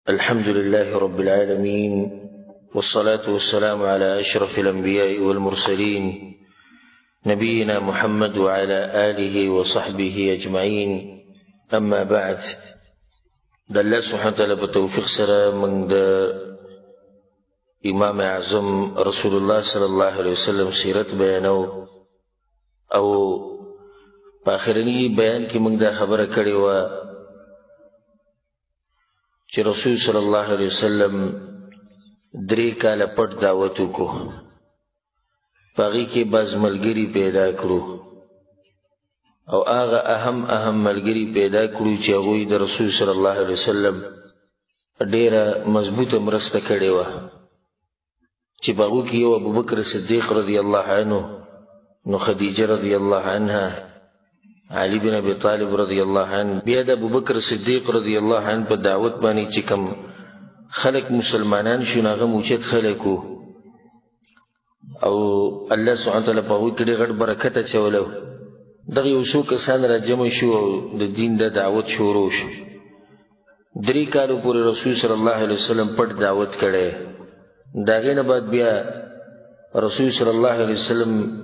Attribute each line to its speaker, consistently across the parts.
Speaker 1: الحمد لله رب العالمين، والصلاة والسلام على أشرف الأنبياء والمرسلين نبينا محمد وعلى آله وصحبه أجمعين. أما بعد، الله سبحانه وتعالى بتوفيق سره من امام اعظم رسول الله صلى الله عليه وسلم سیرت بیانو او په اخرنی بیان کې موږ دا خبره کړې وه چې رسول صلی الله علیه وسلم 3 کاله پټ دعوت وکړو، په هغې کې بعض ملګري پیدا کړو او هغه اهم ملګري پیدا کړو چې هغوی د رسول صلی الله علیه وسلم ډېره مضبوطه مرسته کړې وه، چې په هغو کې یو ابوبکر صدیق رضی الله عنه، نو خدیجه رضی الله عنها، علي بن ابي طالب رضی الله عنه. بیا د ابوبکر صدیق رضی الله عنه په دعوت باندې چې کوم خلق مسلمانان شو، هغه موچت خلق وو او الله سبحانه وتعالی په هغوی کې ډېر غټ برکت اچولی. دغه یو څو کسان را جمع شو او د دین د دعوت شروع شو. 3 کالو پورې رسول صلی الله علیه وسلم پټ دعوت کړی. د هغې نه بعد بیا رسول صلی الله علیه وسلم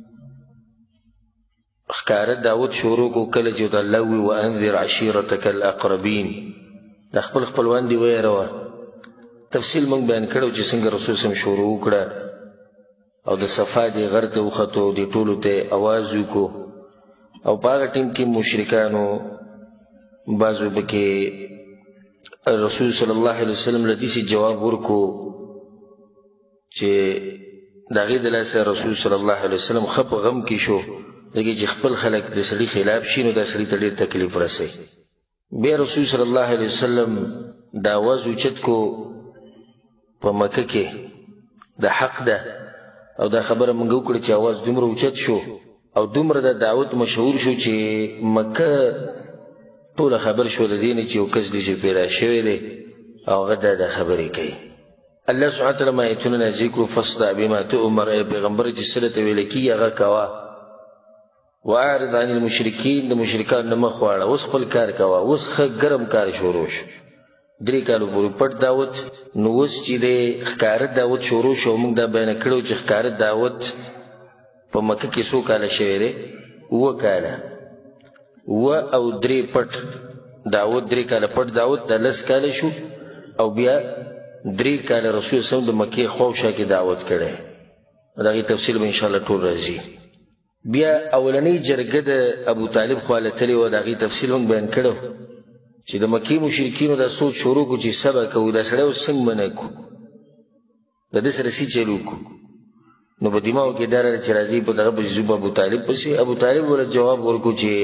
Speaker 1: ښکاره دعوت شروع کو. کله چې ورته الله ووایي وانذر عشیرتک الاقربین، د خپل خپلوان دې ویروه. تفصیل موږ بیان کړی چې څنګه رسول صلی شروع وکړه او د صفا دې غر ته وختو، دې ټولو ته اواز وکړو او په هغه ټیم کې مشرکانو بعضو پکې رسول صلی الله علیه وسلم له داسې جواب ورکړو چې د هغې د لاسه رسول صلی الله علیه وسلم ښه په غم کې شو، ځکه چې خپل خلک د سړي خلاف شي نو دا سړي ته ډېر تکلیف رسوي. بیا رسول صلی الله علیه وسلم دا آواز اوچت کو په مکه کې د حق ده، او دا خبره موږ وکړه چې آواز دومره اوچت شو او دومره د دعوت مشهور شو چې مکه ټوله خبر شو د دې نه چې یو کس دی چې پیدا شوی دی او هغه دا خبرې کوي. الله سبحانه وتعالی ما آیتونه نازل کړو فاصدع بما تؤمر، ای پیغمبر چې څه درته ویل کېږي هغه کوه، واعرض عن المشرکین، د مشرکانو نه مخ واړه، اوس خپل کار کوه. اوس ښه ګرم کار شروع شو. 3 کالو پورې پټ دعوت، نو اوس چې دی ښکاره دعوت شروع شو. موږ دا بیانه کړو چې ښکاره دعوت په مکه کې څو کاله شوی دی؟ 7 کاله. 7 او 3 پټ دعوت، 3 کاله پټ دعوت، دا 10 کاله شو. او بیا 3 کاله رسول صلی الله علیه وسلم د مکې خواوشا کې دعوت کړی. د هغې تفصیل به انشاءالله ټول راځي. بیا اولنۍ جرګه د ابو طالب خوا لتلې وه، د هغې تفصیل موږ بیان کړی چې د مکې مشرکینو دا سوچ شروع کړو چې سبا کوو، دا سړی اوس څنګه منع کړو، د ده سره څه چل وکړو. نو په دماغو کې دا راغله چې راځي په دغه پسې ځو، په ابو طالب پسې. ابو طالب ورته جواب ورکړو چې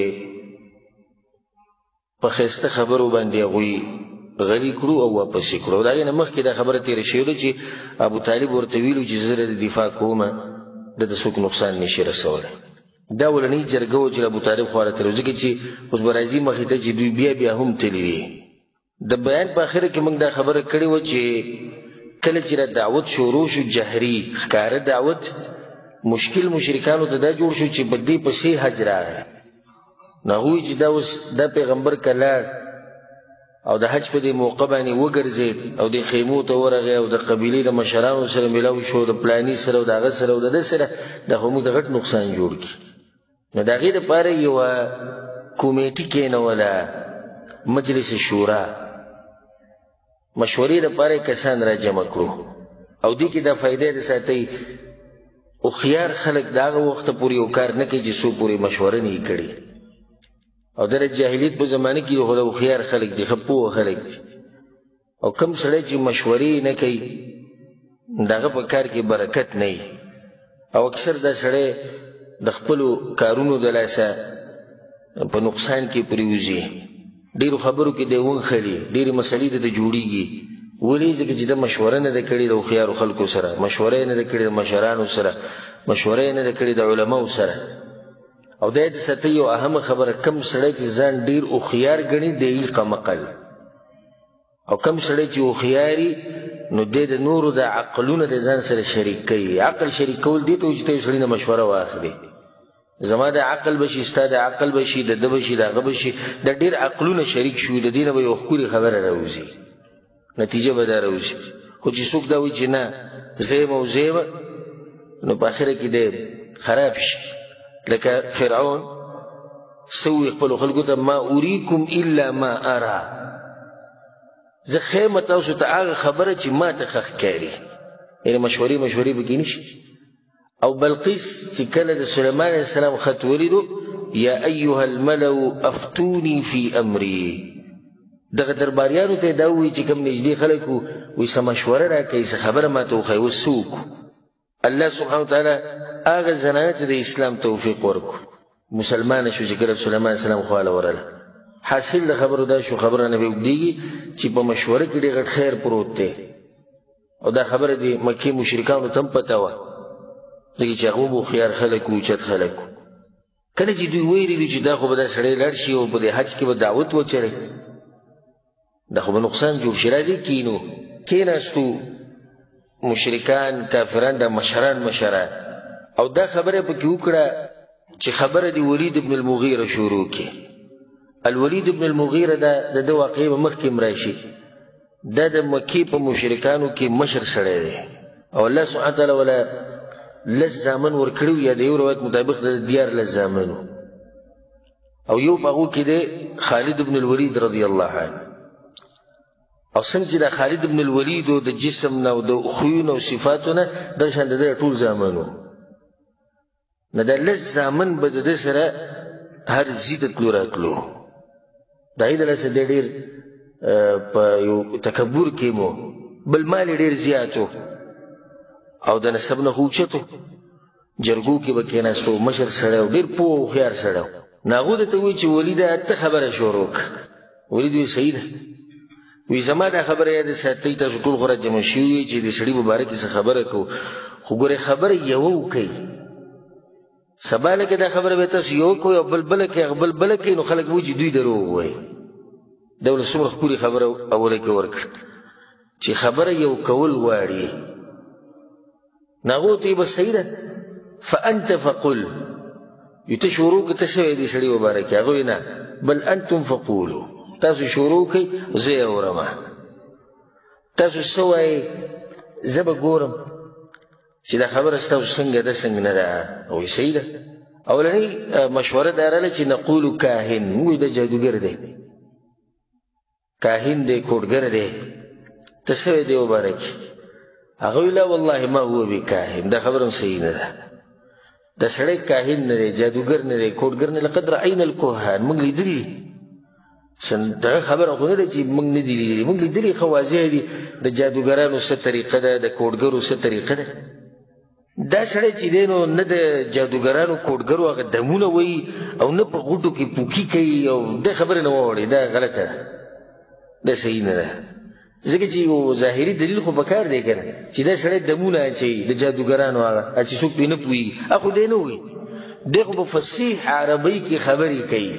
Speaker 1: په ښایسته خبرو باندې هغوی غلي کړو او واپس یې کړو. د هغې نه مخکې دا خبره تېره شوې ده چې ابو طالب ورته ویلو چې زه د دفاع کومه، ده ته څوک نقصان نشي رسولی. دا اولنۍ جرګه وه چې ابو طالب خوا راته ځکه چې اوس به راځي مخې ته چې دوی بیا هم تللي دي. د بیان په اخره کې موږ دا خبره کړې وه چې کله چې را دعوت شروع شو جهري ښکاره دعوت، مشکل مشرکانو ته دا جوړ شو چې په دې پسې حج راغی. نو هغوی چې دا اوس دا پیغمبر که لاړ او د حج په دې موقع باندې وګرځېد او د خیمو ته ورغی او د قبیلې د مشرانو سره میلاو شو، د پلاني سره او د هغه سره او د ده سره، دا خو موږ ته غټ نقصان جوړ کړي. نو د هغې دپاره یوه کمیټي کېنوله، مجلس شورا، مشورې دپاره کسان را جمع کړو او دې کې دا فایده د ساتئ هوښیار خلک د هغه وخته پورې یو کار نه کوي چې څو پورې مشوره نه یې کړي. او د جاهلیت په زمانه کې خو د هوښیار خلک دي، ښه پوه خلک دي، او کوم سړی چې مشورې نه کوي د هغه په کار کې برکت نه وي. او اکثر دا سړی د خپلو کارونو د لاسه په نقصان کې پرېوځي، ډېرو خبرو کې دی ونښلي، ډېرې مسلې د ده جوړېږي. ولې؟ ځکه چې د مشوره نه ده کړې د هوښیارو خلکو سره، مشوره یې نه ده کړې د مشرانو سره، مشوره یې نه ده کړې د علماو سره. او دا د ساتي یو اهمه خبره، کم سړی چې ځان ډېر هوښیار ګڼي دی یې قمقل، او کم سړی چې هوښیاري نو دی د نورو د عقلونه د ځان سره شریک کوي. عقل شریک کول دې ته وایي چې ته یو سړي نه مشوره واخلې، زما د عقل بشي، ستا د عقل بشي، د ده بشي، د هغه بشي، د ډېر عقلونه شریک شو، د دې نه به یو ښکلې خبره راوځي. نتیجه به دا راوځي. خو چې څوک دا وایي چې نه زه یم او زه یم، نو په اخره کې دی خراب شي. لکه فرعون څه وایي خپلو خلکو ته ما اریکم الا ما ارى، زه ښیم تاسو ته هغه خبره چې ما ته ښه ښکاري. یعنې مشورې پکې نشي. او بلقیس چې کله د سلیمان علیه السلام خط ولیدو، یا ایها الملو افتوني فی امری، دغه درباریانو ته دا وایي چې کوم نږدې خلک وو، وایي څه مشوره راکوئ، څه خبره ماته وښایي، اوس څه وکړو. الله سبحانه وتعالی هغه زنانه ته د اسلام توفیق ورکړو، مسلمانه شو چې کله سلیمان علیه السلام خواله ورله. حاصل د خبرو دا شو، خبره نه به اوږدېږي، چې په مشوره کې ډېر غټ خیر پروت دی. او دا خبره د مکې مشرکانو ته هم پته وه، ځکه چې هغه هم هوښیار خلک وو، اوچت خلک وو. کله چې دوی ویلي چې دا خو به دا سړی لاړ شي او په دې حج کې به دعوت وچلوي، دا خو به نقصان جوړ شي، راځئ کېناستو مشرکان کافران دا مشران او دا خبره پکې وکړه چې خبره د ولید ابن المغیره شروع کړي. الولید ابن المغیره دا د ده واقعې به مخکې هم راشي. دا د مکې په مشرکانو کې مشر سړی دی او الله سبحانه وتعالی ولا لس زامن ورکړي، یا د یو روایت مطابق د 14 زامن وو، او یو په هغو کې دی خالد ابن الولید رضی الله عنه. او څنګه چې د خالد ابن الولید د جسم نه او د خویونو او صفاتو نه دغه شان د ده ټول زامن وو. نه دا لس زامن به د ده سره هر ځي ته تلو راتلو. د هغې د لاسه دی ډېر په یو تکبر کې مو، بل مال یې ډېر زیات و او د نسب نه خو اوچت و. جرګو کې به کېناستو، مشر سړی و، ډېر پوه او هوښیار سړی و. نو هغو درته وایي چې ولیده ته خبره شروع کړه. ولید وایي صحیح ده، وایي زما دا خبره یاد ساتئ، تاسو ټول خو راجمع شوي وئ چې د سړي په باره کې څه خبره کوو، خو ګورئ خبره یوه وکئ. سبا لکه دا خبره به تاسو یوه کوئ او بل بله کوئ، هغه بل بله کوئ، نو خلک به وایي چې دوی دروغ وایي. دا ولې څومره ښکلې خبره اوله کې ورکړه چې خبره یو کول غواړي. نو هغو ته یې به صحیح ده فانت فقل، یو ته شروع کړه ته څه وایې دې سړي په باره کې، هغه وایي نه بل انتم فقولو، تاسو شروع کړئ زه یې اورمه، تاسو څه وایئ زه به ګورم چې دا خبره ستاسو څنګه ده څنګه نه ده. وایي صحیح ده. اولنۍ مشوره دا راغله چې نقولو کاهن، موږ وایو دا جادوګر دی، کاهن دی، کوډګر دی، ته څه وایې دې په باره کې؟ هغه وایي لا والله ما هو بکاهن، دا خبره هم صحیح نه ده. دا سړی کاهن نه دی، جادوګر نه دی، کوډګر نه. لقد رأینا الکهان، موږ لیدلي دغه خبره خو نه ده چې موږ نه دي لیدلي، موږ لیدلي ښه واضح دي د جادوګرانو څه طریقه ده، د کوډګرو څه طریقه ده. دا سړی چې دی نو نه د جادوګرانو کوډګرو هغه دمونه وایي او نه په غوټو کې پوکي کوي، او دا خبره نه واوړي، دا غلطه ده، دا صحیح نه ده. ځکه چې یو ظاهري دلیل خو پکار دی که نه، چې دا سړی دمونه اچوي د جادوګرانو هغه چې څوک پرې نه پوهېږي، هغه خو دی نه وایي، دی خو په فصیح عربۍ کې خبرې کوي.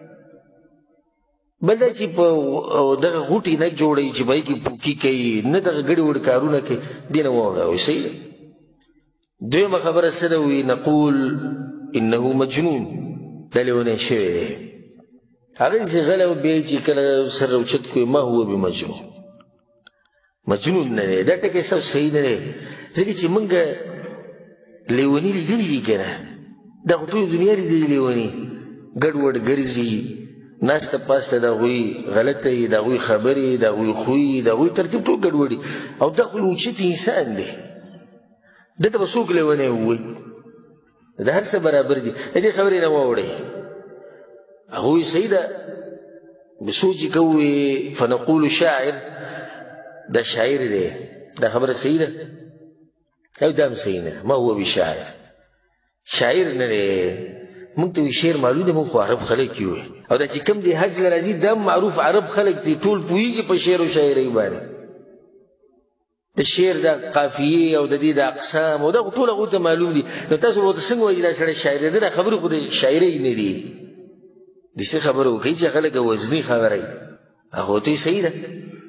Speaker 1: بل دا چې په دغه غوټې نه جوړوي چې په هغې کې پوکي کوي، نه دغه ګډې وډې کارونه کوي، دې نه واوړه. وایي صحیح ده. دویمه خبره څه ده؟ وایي نقول انه مجنون، دا لیونی شوی دی. هغه چې غلی و بیا چې کله سر راوچت کړو ما هو بمجنون، مجنون نه دی. دا ټکی ستاسو صحیح نه دی، ځکه چې موږ لیوني لیدلي دي که نه، دا خو ټولې دنیا لیدلي لیوني، ګډ وډ ګرځي، ناسته پاسته د هغوی غلطه وي، د هغوی خبرې، د هغوی خوی، د هغوی ترتیب ټول ګډوډي، او دا خو یو اوچت انسان دی، ده ته به څوک لیونی ووایي؟ د هر څه برابر دي. د دې خبرې نه واوړئ. هغوی صحیح ده بسوچ کوي فنقول شاعر، دا شاعر دی، دا خبره صحیح ده او دا هم صحیح نه، ما هو بشاعر، شاعر نه دی. موږ ته شعر معلوم دی، موږ خو عرب خلک یو، او دا چې کوم دی حج له راځي دا معروف عرب خلک دي، ټول پوهېږي په شعر او شاعرۍ باندې. د شعر د قافیې او د دې د اقسام او دا ټول هغو ته معلوم دي. نو تاسو ورته څنګه وایي دا سړی شاعر دی؟ دا خبرې خو د شاعرۍ نه دي. داسې خبره وکړئ چې هغه لږه وزني خبره وي، هغو ته یې صحیح ده.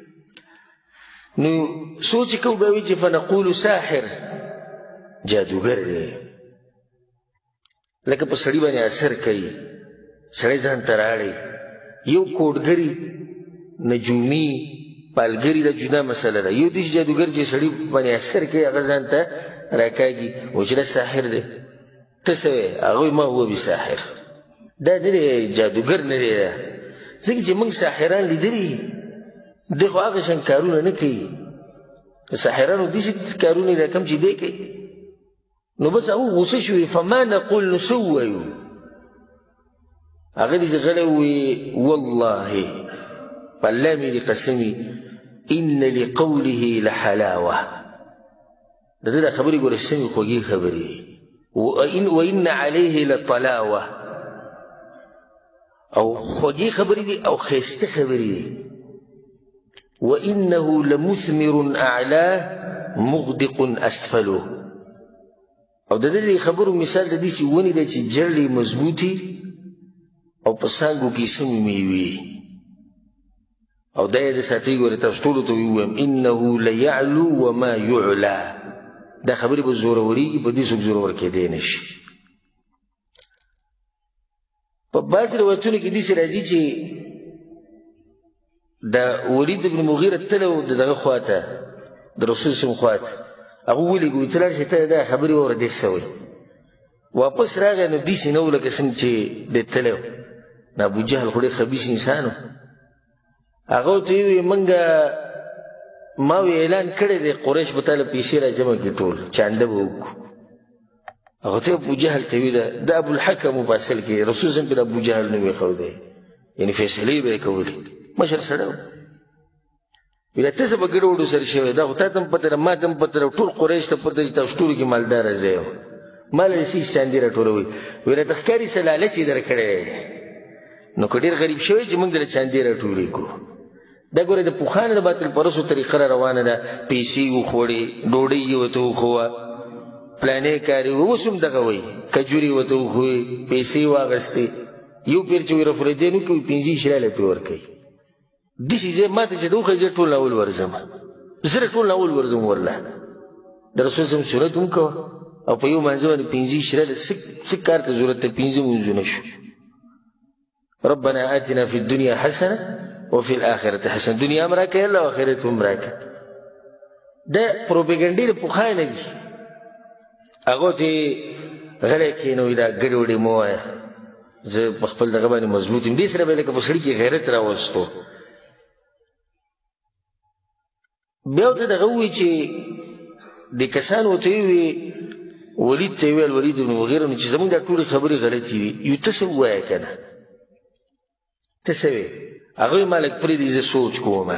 Speaker 1: نو سوچ کوو بیا وایي چې فنقولو ساحر، جادوګر دی، لکه په سړي باندې اثر کوي، سړی ځان ته راړی. یو کوډګري نجومي پالګری د جدا مسله ده. یو دیش جادوګر چې سړي باندې اثر کوي هغه ځان ته راکاږي وجره ساحر دی ته څه وایې هغه ما هو بساحر دا نه دی جادوګر نه دی ځکه چې موږ ساحران لیدلي دی خو هغه شان کارونه نه کوي د ساحرانو داسې کارونه دا کم چې دی کوي نو بس هغه غوسه شوي فما نقول نو څه ووایو هغه دې غلی ووایي والله په الله مې دې قسمي ان لقوله لحلاوه د دې دا خبرې ګوره سمې خوږې خبرې وان عليه لطلاوه او خوږې خبرې دي او ښایسته خبرې دي وانه لمثمر اعلاه مغدق اسفله او د دې خبرو مثال د دې ونې دی چې جړلې مضبوطي او په څانګو کې سمې میوې او دا یې د ساتي ګورې تاسو ټولو ته ووایم انه لیعلو وما یعلا دا خبرې به زورورېږي په دې څوک زورور کېدی نه شي. په بعض روایتونو کې داسې راځي چې د ولید بن مغیره تلو د دغه خواته د رسول صلی الله علیه وسلم هغه ولېږه ته لاړ شي ته دا خبرې واوره دې څه وایي واپس راغی نو داسې نه و لکه څنګه چې دی تللی و نو ابوجهل خو ډېر خبیث انسان و هغه ورته وویل موږ ما اعلان کړی دی قریش به تاله پیسې را جمع کړي ټول چانده به وکړو هغه ته ابوجهل ته ویل د ابوالحکم په اصل کې رسول صلی الله علیه وسلم د ابوجهل نوم ایښودی یعنې فیصلې به یې کولې مشر سړی و ویل ته څه به ګډوډو سره شوی دا خو تا ته هم پته ده ما ته هم پته ده ټول قریش ته پته چې تاسو ټولو کې مالداره ځای و ما له سیس چاندې راټولوئ ویل ته ښکاري څه لالچ یې درکړی نو که ډېر غریب شوی چې موږ دله چاندې راټولې کړو دا ګوره د پوخانو د باطل پرستو طریقه را روانه ده پیسې وخوړې ډوډۍ یې ورته وښوه پلانې کاري اوس هم دغه وایي کجورې ورته وښوې پیسې واغستې یو پیر چې وایي رفردین وکړي 15 شراله پرې ورکوي داسې ځای ما ته چې د وښیي زه ټول ناول ورځم زه ټول ناول ورځم والله د رسول صلی سنت هم کوه او په یو مانځه باندې 15 شراله څه کار ته ضرورت دی 15 مونځونه شو ربنا آتنا في الدنيا حسنه وفي الآخرة حسنه دنیا هم راکړه الله آخرت هم راکړه دا پروپیګنډې د پخوانه دي هغو ته غلی کښېنوي دا ګډوډې مه وایه زه په خپل دغه باندې مضبوط یم دې سره به لکه په سړي کې غیرت راوستو بیا ورته دغه ووایي چې دې کسانو ورته ووایي ولید ته یې ویل ولید بن مغیره نو چې زموږ دا ټولې خبرې غلطې دي یو ته څه ووایه که نه ته څه وایې هغه وایي ما لږ پرېږدې زه سوچ کوم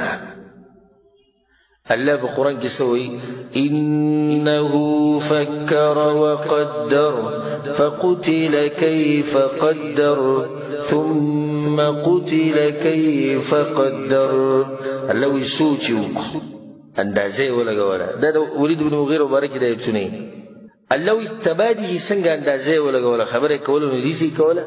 Speaker 1: الله په قرآن کې څه وایي انه فکر وقدر فقتل کیف قدر ثم قتل کیف قدر الله وایي سوچ یې وکړو اندازه یې ولګوله دا د ولید بن مغیره مبارک د ایتونه الله وایي تبا دي چې څنګه اندازه یې ولګوله خبره یې کوله نو داسې یې کوله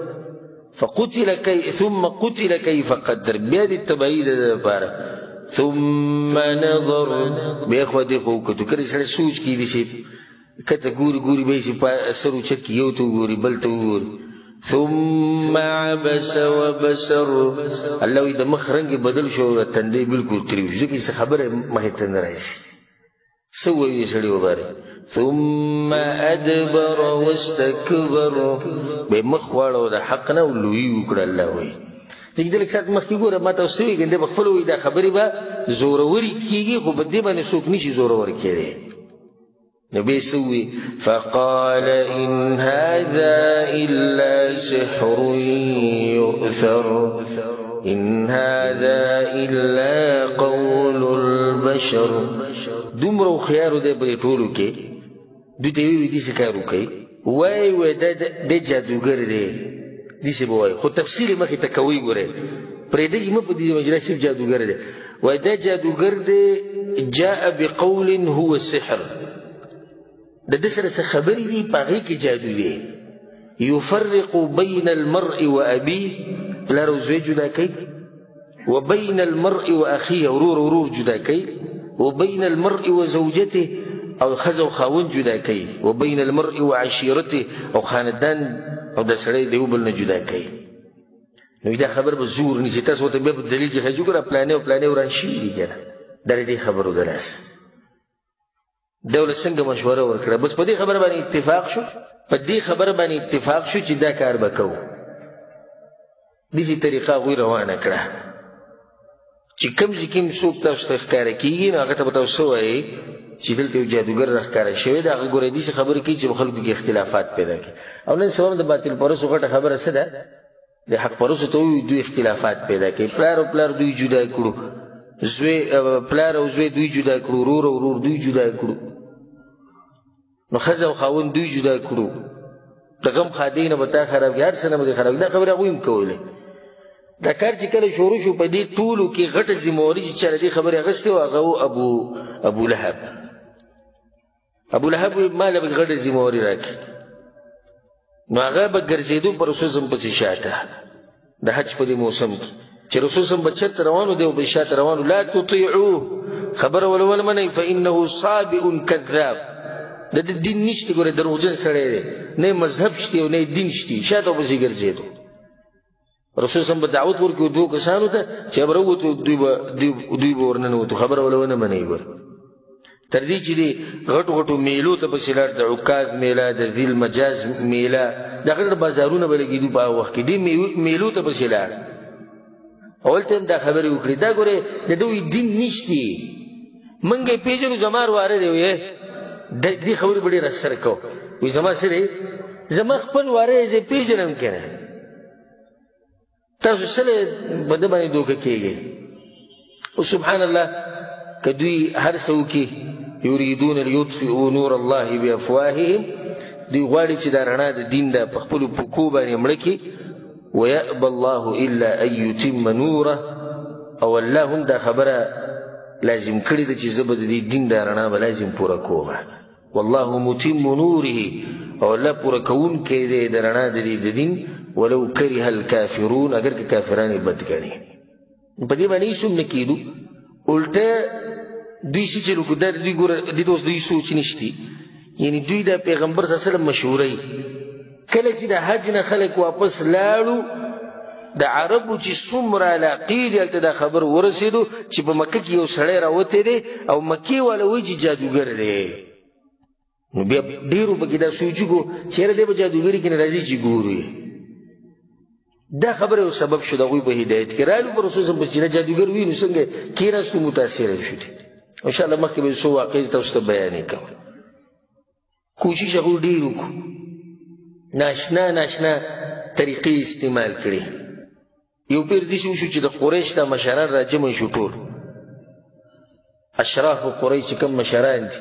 Speaker 1: ثم قتل كيف قدر بیا دې تباهي د ده لپاره ثم نظر بیا خو دې خو وکتو کله سړی سوچ کړي دي چې کته ګوري ګوري به یې چې په سر اوچت کړي یو ته وګوري بل ته وګوري ثم عبس وبصر الله وایي د مخ رنګ یې بدل شو تندی بالکل تریو شو ځکه چې خبره مخې ته نه راځي څه وایي سړي وبارې ثم ادبر واستكبر به مخ واړو د حق نه لوی وکړه الله وایي دې لږ ساعت مخکې ګوره ما ته ورته وایي که به خپله وایي دا خبرې به زورورې کېږي خو په دې باندې څوک نشي زورور کېدی نو بیا یې څه ووایي فقال ان هذا الا سحر يؤثر ان هذا الا قول البشر دومره هوښیارو دی په دې ټولو کې دوی ته یې ووایي داسې کار وکوئ وایي دی جادوګر دی داسې به وایي خو تفصیل یې مخې ته کوئ ګورئ پرېږدئ مه په دې مجله صرف جادوګر دی وایي دا جادوګر دی جاء بقول هو سحر د ده سره څه خبرې دي په هغې کې جادو دی يفرق بين المرء وأبيه پلار او زوی جدا کوي وبين المرء وأخيه ورور جدا کوي وبين المرء وزوجته او ښځه او خاوند جدا کوي وبين المرء وعشيرته او خاندان او د سړی د یو بل نه جدا کوي نو دا خبر به زور نیسي تاسو ورته بیا په دلیل کې ښایي چې ګوره پلانې او پلانې وران شوي دي که نه دا دې خبرو د لاسه دولت څنګه مشوره ورکړه بس په دې خبره باندې اتفاق شو چې دا کار به کوو داسې طریقه هغوی روانه کړه چې کوم ځای کې څوک تاسو ته ښکاره کېږي نو هغه ته به تاسو وایئ چې دلته یو جادوګر راښکاره شوی دی هغه ګورئ داسې خبرې کوي چې په خلکو کې اختلافات پیدا کړي او نن سبا د باطل پرستو غټه خبره څه ده د حق پرستو ته وایي دوی اختلافات پیدا کوي پلار دوی جدا کړو پلار او زوی دوی جدا کړو ورور او ورور دوی جدا کړو نو ښځه او خاوند دوی جدا کړو د غم ښادۍ نه به تا خراب کړي هر څه نه به دې خراب کړي دا خبرې هغوی هم کولی دا کار چې کله شروع شو په دې ټولو کې غټه ذمهواري چې چا له دې خبرې اخیستې وه هغه و ابو لهب ما له به غټه ذمهواري راکړي نو هغه به ګرځېدو په رسول صم پسې شاته د حج په دې موسم کې چې رسول صم به چېرته روان و دی به شاته روان و لا تطیعوه خبره ولو ولمنئ فانه صابئ کذاب د دین نشته ګوره دروغجن سړی دی نه مذهب شته او نه دین شته شاته پسې ګرځېدو رسول صم به دعوت ورکړي دوو کسانو ته چې به راووتو دوی به ورننوتو خبره ولو ونه منئ ګوره تر دې چې دې غټو میلو ته پسې لاړ د عکاظ میله د ذی المجاز میله دا غټ بازارونه به لګېدو په هغه وخت کې دې میلو ته پسې لاړ اول ته هم دا خبرې وکړې دا ګورې د دوی دین نشته موږ یې پېژنو زما واره دی ویې دې خبرې به ډېر اثر کوو وایي زما څه دی زما خپل واره یې زه پېژنم که نه تاسو څه په ده باندې دوکه کېږئ او سبحان الله که دوی هر څه وکړي یریدون لیطفئوا نور الله بافواههم دوی غواړي چې دا رڼا د دین ده په خپلو پښو باندې مړه کړي ویأبى الله الا ان یتم نوره او الله هم دا خبره لازم کړې ده چې زه به د دې دین دا رڼا به لازم پوره کوم والله متم نوره او الله پوره کوونکی دی د رڼا د دې د دین ولو کره الکافرون اگر که کافران یې بد ګڼي په دې باندې هېڅ هم نه کېدو الټه دوی چې چلو کو دا دوی ګوره دې ته اوس دوی سوچ نشتی یعنی دوی د پیغمبر صلی الله علیه وسلم مشهورۍ کله چې د حج نه خلک واپس لاړو د عربو چې څومره علاقې دي هلته دا خبر ورسېدو چې په مکه کې یو سړی راوتی دی او مکې والا وایي چې جادوګر دی نو بیا ډېرو پکې دا سوچ وکړو چېرې دی به جادوګري کې نه راځي چې ګورو یې دا خبره یو سبب شو د هغوی په هدایت کې رالو په رسول صلی چې نه جادوګر وي نو څنګه کېناستو متاثره شو دي انشاءالله مخکې به څو واقعې تاسو ته بیانې کوم کوشش هغوی ډېر وکړو ناشنا طریقې استعمال کړي یو پیر داسې وشو چې د قریش دا مشران راجمع شو ټول اشراف قریش چې کوم مشران دي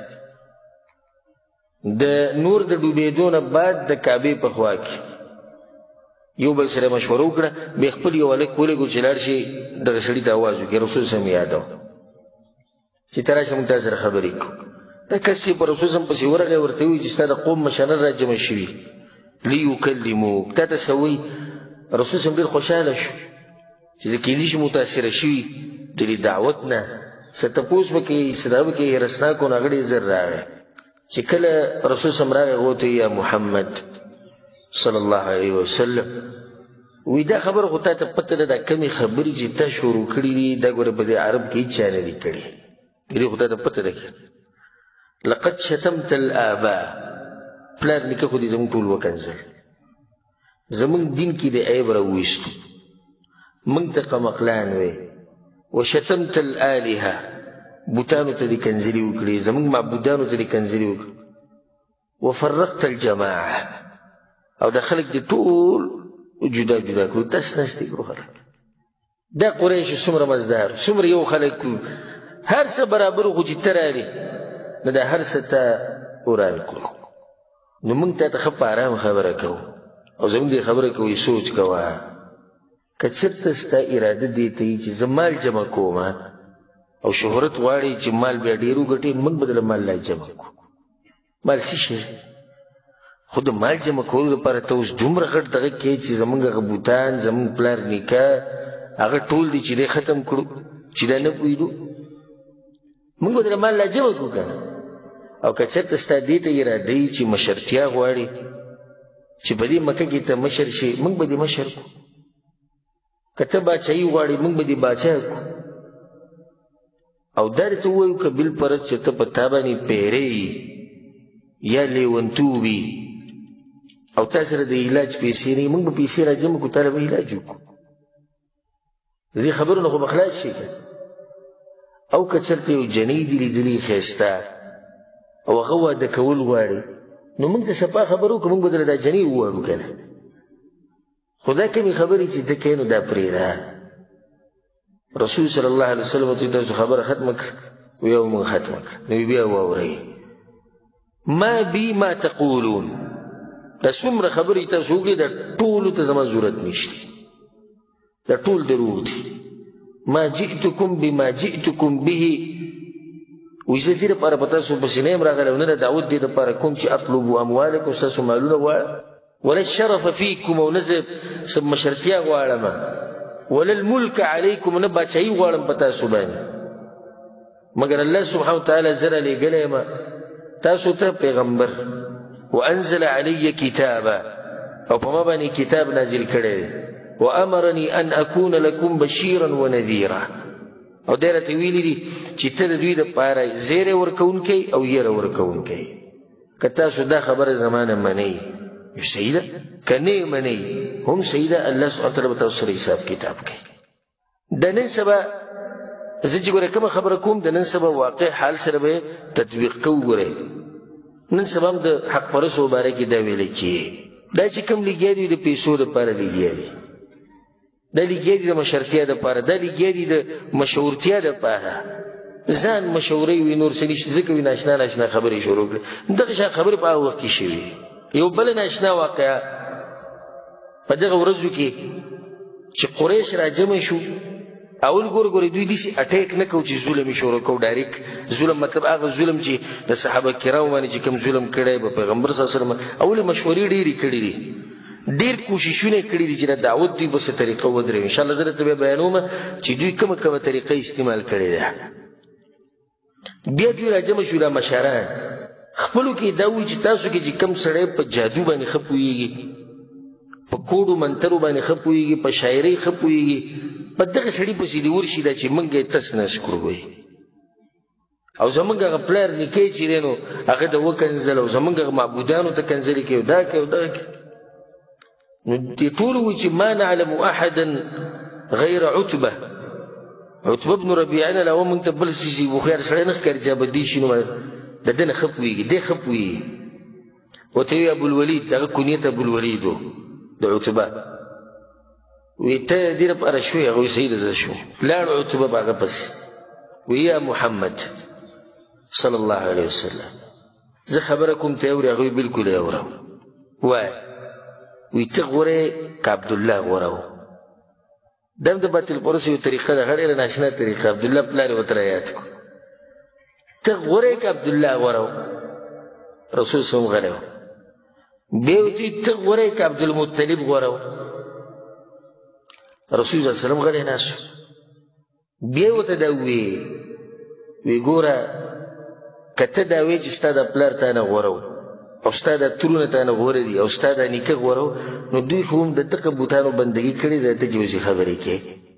Speaker 1: د نور د ډوبېدو نه بعد د کعبې په خوا کې یو بل سره مشوره وکړه بیا خپل یو هلک ولېږو چې لاړ شي دغه سړي ته اواز وکړي رسول صلی یادو چې ته راشه موږ تا سره خبرې کوو دا کس چې په رسول صلی پسې ورغی ورته وایي چې ستا د قوم مشران راجمع شوي لیکلموک تا ته څه وایي رسول صلی ډېر خوشحاله شو چې زه کیدای شي متاثره شوي د دې دعوت نه څه تپوس به کوي څه دا به کوي هرسناک و هغه ډېر زر راغی چې کله رسول صلی راغی هغه ورته یا محمد صلی الله علیه وسلم وی دا خبره خو تا ته پته ده دا کمې خبرې چې تا شروع کړي دي دا ګوره په دې عرب کې هېڅ چا نه دي کړي دې خو تا ته پته ده لقد شتمت الآباء پلار نیکه خو دې زموږ ټول وکنځل زموږ دین کې د عیب راوویستو موږ ته قمقلان وی وشتمت الآلهه بوتانو ته دې کنځلې وکړې زموږ معبودانو ته دې کنځلې وکړې وفرقت الجماعه او دا خلک دې ټول جدا جدا کړو تاسو نستې کړو خلک دا قریش څومره مزدار څومره یو خلک هر څه برابر خو چې ته رالې نو دا هر څه ته وران کړو نو موږ تا ته ښه په ارام خبره کوو او زموږ دې خبره کوي سوچ کوه که چېرته ستا اراده دې ته وي چې زه مال جمع کوم او شهرت غواړي چې مال بیا ډېر وګټې موږ به دله مال لا جمع کړو مال څه شی خو د مال جمع کولو لپاره ته اوس دومره غټ دغه کې چې زموږ هغه بوتان زموږ پلار نیکه هغه ټول دي چې دی ختم کړو چې دا نه پوهېدو موږ به دله مال لا جمع کړو که نه او که چېرته ستا دې ته اراده وي چې مشرتیا غواړي چې په دې مکه کې ته مشر شي موږ به دې مشر کړو که ته باچایي غواړې موږ به دې باچا کړو او دا درته ووایو که بالفرض چې ته په تا باندې پیری یا لیونتوبي او تا سره د علاج پیسې نه موږ به پیسې راجمع کړو تاله به علاج وکړو د دې خبرو نه خو به خلاص شي او که چېرته یو جنۍ دي لیدلي ښایسته او هغه واده کول غواړي نو موږ ته صفا خبر وکړو موږ به درله دا جنۍ وواړو که نه خو دا کمې خبرې چې ته کوې نو دا پرېږده رسول صلی الله علیه وسلم ته تاسو خبره ختمه کړه ویو موږ ختمه کړه نو بیا واورئ ما بي ما تقولون دا څومره خبرې تاسو وکړې دا ټولو ته زما ضرورت نشته دا ټول دروغ دي ما جئتكم بما جئتكم به وی زه دې دپاره په تاسو پسې نه یم راغلی او نه د دعوت دې دپاره کوم چې اطلبو اموالکم ستاسو مالونه غواړم ولا الشرف فیکم او نه زه څه مشرتیا غواړم ولا الملك علیکم نه باچایي غواړم په تاسو باندې مګر الله سبحانه وتعالی زه رالیږلی یم تاسو ته پیغمبر وانزل علی کتابا او په ما باندې کتاب نازل کړی دی وامرني ان اكون لكم بشيرا ونذيرا او دې راته ویلي دي چې ته د دوی دپاره زیری ورکوونکی او یره ورکوونکی که تاسو دا خبره زما نه منئ نو صحیح ده که نه یې منئ هم صحیح ده الله سبحانه وتعالی به تاسو سره حساب کتاب کوي د نن سبا زه چې ګوره کومه خبره کوم د نن سبا واقع حال سره به تطبیق کوو ګورئ نن سبا هم د حق پرستو باره کې دا ویلی کېږي دا چې کوم لګیا دي د پیسو دپاره لګیا دي دا لګیا دي د مشرتیا دپاره دا لګیا دي د مشهورتیا دپاره ځان مشهورۍ وي نور څه نشته ځکه وي ناشنا ناشنا خبرې شروع کړې دغه شان خبرې په هغه وخت کې شوي یو بله ناشنا واقعه په دغه ورځو کې چې قریش را جمع شو اول ګورې دوی داسې اټیک نه کوو چې ظلم یې شروع کوو ډایرکټ ظلم مطلب هغه ظلم چې د صحابه کرامو باندې چې کوم ظلم کړی به پیغمبر صلی الله علیه وسلم اولې مشورې ډېرې کړي دي ډېر کوششونه یې کړي دي چې د دعوت دوی په څه طریقه ودروي انشاءالله زه درته بیا بیانوم چې دوی کومه کومه طریقه استعمال کړې ده بیا دوی را جمع شو دا مشران خپلو کې دا وایي چې تاسو کې چې کوم سړی په جادو باندې ښه پوهېږي په کوډو منترو باندې ښه پوهېږي په شاعرۍ ښه پوهېږي په دغه سړي پسې دې ورشي دا چې موږ یې تس نس کړو وایي او زمونږ هغه پلار نیکۍ چې دی نو هغه د وکنځل او زمونږ هغه معبودانو ته کنځلې کوي دا کوي او دا کوي نو دې ټول وایي چې ما نعلم احدا غیر عتبه عتبه بن ربیعه نه علاوه موږ ته بل څه هوښیار سړی نه ښکاري چې به دې شي نو د ده نه ښه پوهېږي دی ښه پوهېږي ورته وایي ابوالولید هغه کنیت ابوالولید و د عتبه وی ته دې لپاره شوې هغه وایي صحیح ده زه شوم لاړ عتبه په هغه پسې وی یا محمد صلی الله علیه وسلم زه خبره کوم ته اورې هغه وایي بلکل یې اورم وایه وی ته غوره که عبدالله غوره و دا هم د باطل پرستو یو طریقه ده ډېره ناشنا طریقه عبدالله پلار یې ورته رایاد کړو ته غوره که عبدالله غوره و رسول صلی الله علیه وسلم بیا ورته ته غوره که عبدالمطلب غوره و رسول صلی الله علیه وسلم غلی ناست بیا ورته دا وی ګوره که ته دا وایې چې ستا د پلار تا نه غوره و او ستا د ترونه تا نه غوره دي او ستا د نیکه غوره و نو دوی خو هم د دغه بوتانو بندګي کړې ده ته چې اوسې خبرې کوې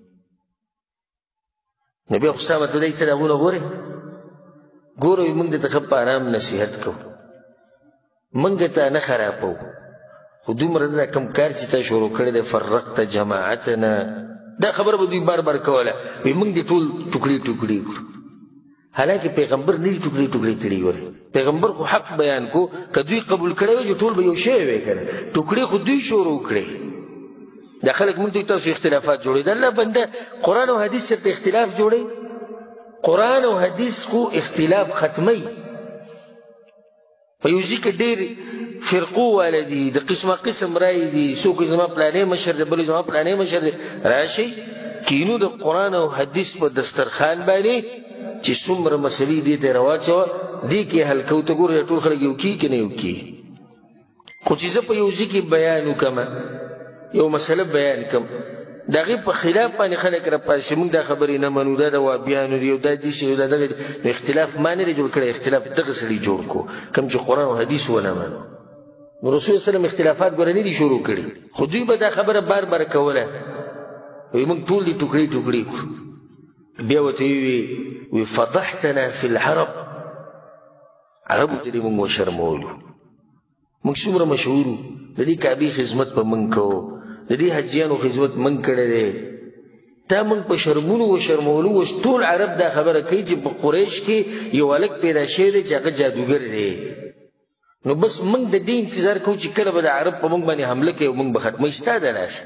Speaker 1: نو بیا خو ستا مطلب دی ته د هغو نه غورې ګوره وي موږ درته ښه په ارام نصیحت کوو موږ ته نه خرابوو خو دومره دا کوم کار چې تا شروع کړی دی فرقت جماعتنا دا خبره به دوی بار بار کوله وایي موږ دې ټول ټوکړي ټوکړي کړو حالانکه پیغمبر نه دي ټوکړي ټوکړي کړي ګورې پیغمبر خو حق بیان کو که دوی قبول کړی وای چې ټول به یو شی وی که نه ټوکړي خو دوی شروع کړی دا خلک مونږ ته تاسو اختلافات جوړوي د الله بنده قرآن او حدیث سره اختلاف جوړوي قرآن او حدیث خو اختلاف ختمی په یو ځای کې ډېر فرقو والا دي د قسمه قسم رای دي څوک زما پلانې مشر دی بل زما پلانې مشر دی راشئ کینو د قرآن او حدیث په دسترخوان باندې چې څومره مسلې دې ته راواچوه دې کې حل کوو ته ګوره ټول خلک یو کي که نه یو کي خو چې زه په یو ځای کې بیان وکړم یو مسله بیان کړم د هغې په خلاف باندې خلک راپاسي موږ دا خبرې نه منو دا د وابیانو دي او دا داسې او دا دغه نو اختلاف ما نه دی جوړ کړی اختلاف دغه سړي جوړ کړو کوم چې قرآن او حدیث ونه منو نو رسول وسلم اختلافات ګوره نه دي شروع کړي خو دوی به دا خبره بار بار کوله وایي موږ ټول دې ټوکړي ټوکړي کړو بیا ورته وی فضحتنا فی العرب، عربو ته دې موږ وشرمولو، موږ څومره مشهور وو، د دې کعبې خدمت به موږ کوو، د دې حجیانو خدمت موږ کړی دی، تا موږ په شرمونو وشرمولو. اوس ټول عرب دا خبره کوي چې په قریش کې یو هلک پیدا شوی دی چې هغه جادوګر دی، نو بس موږ د دې انتظار کوو چې کله به د عرب په موږ باندې حمله کوي او موږ به ختموي. ستا د لاسه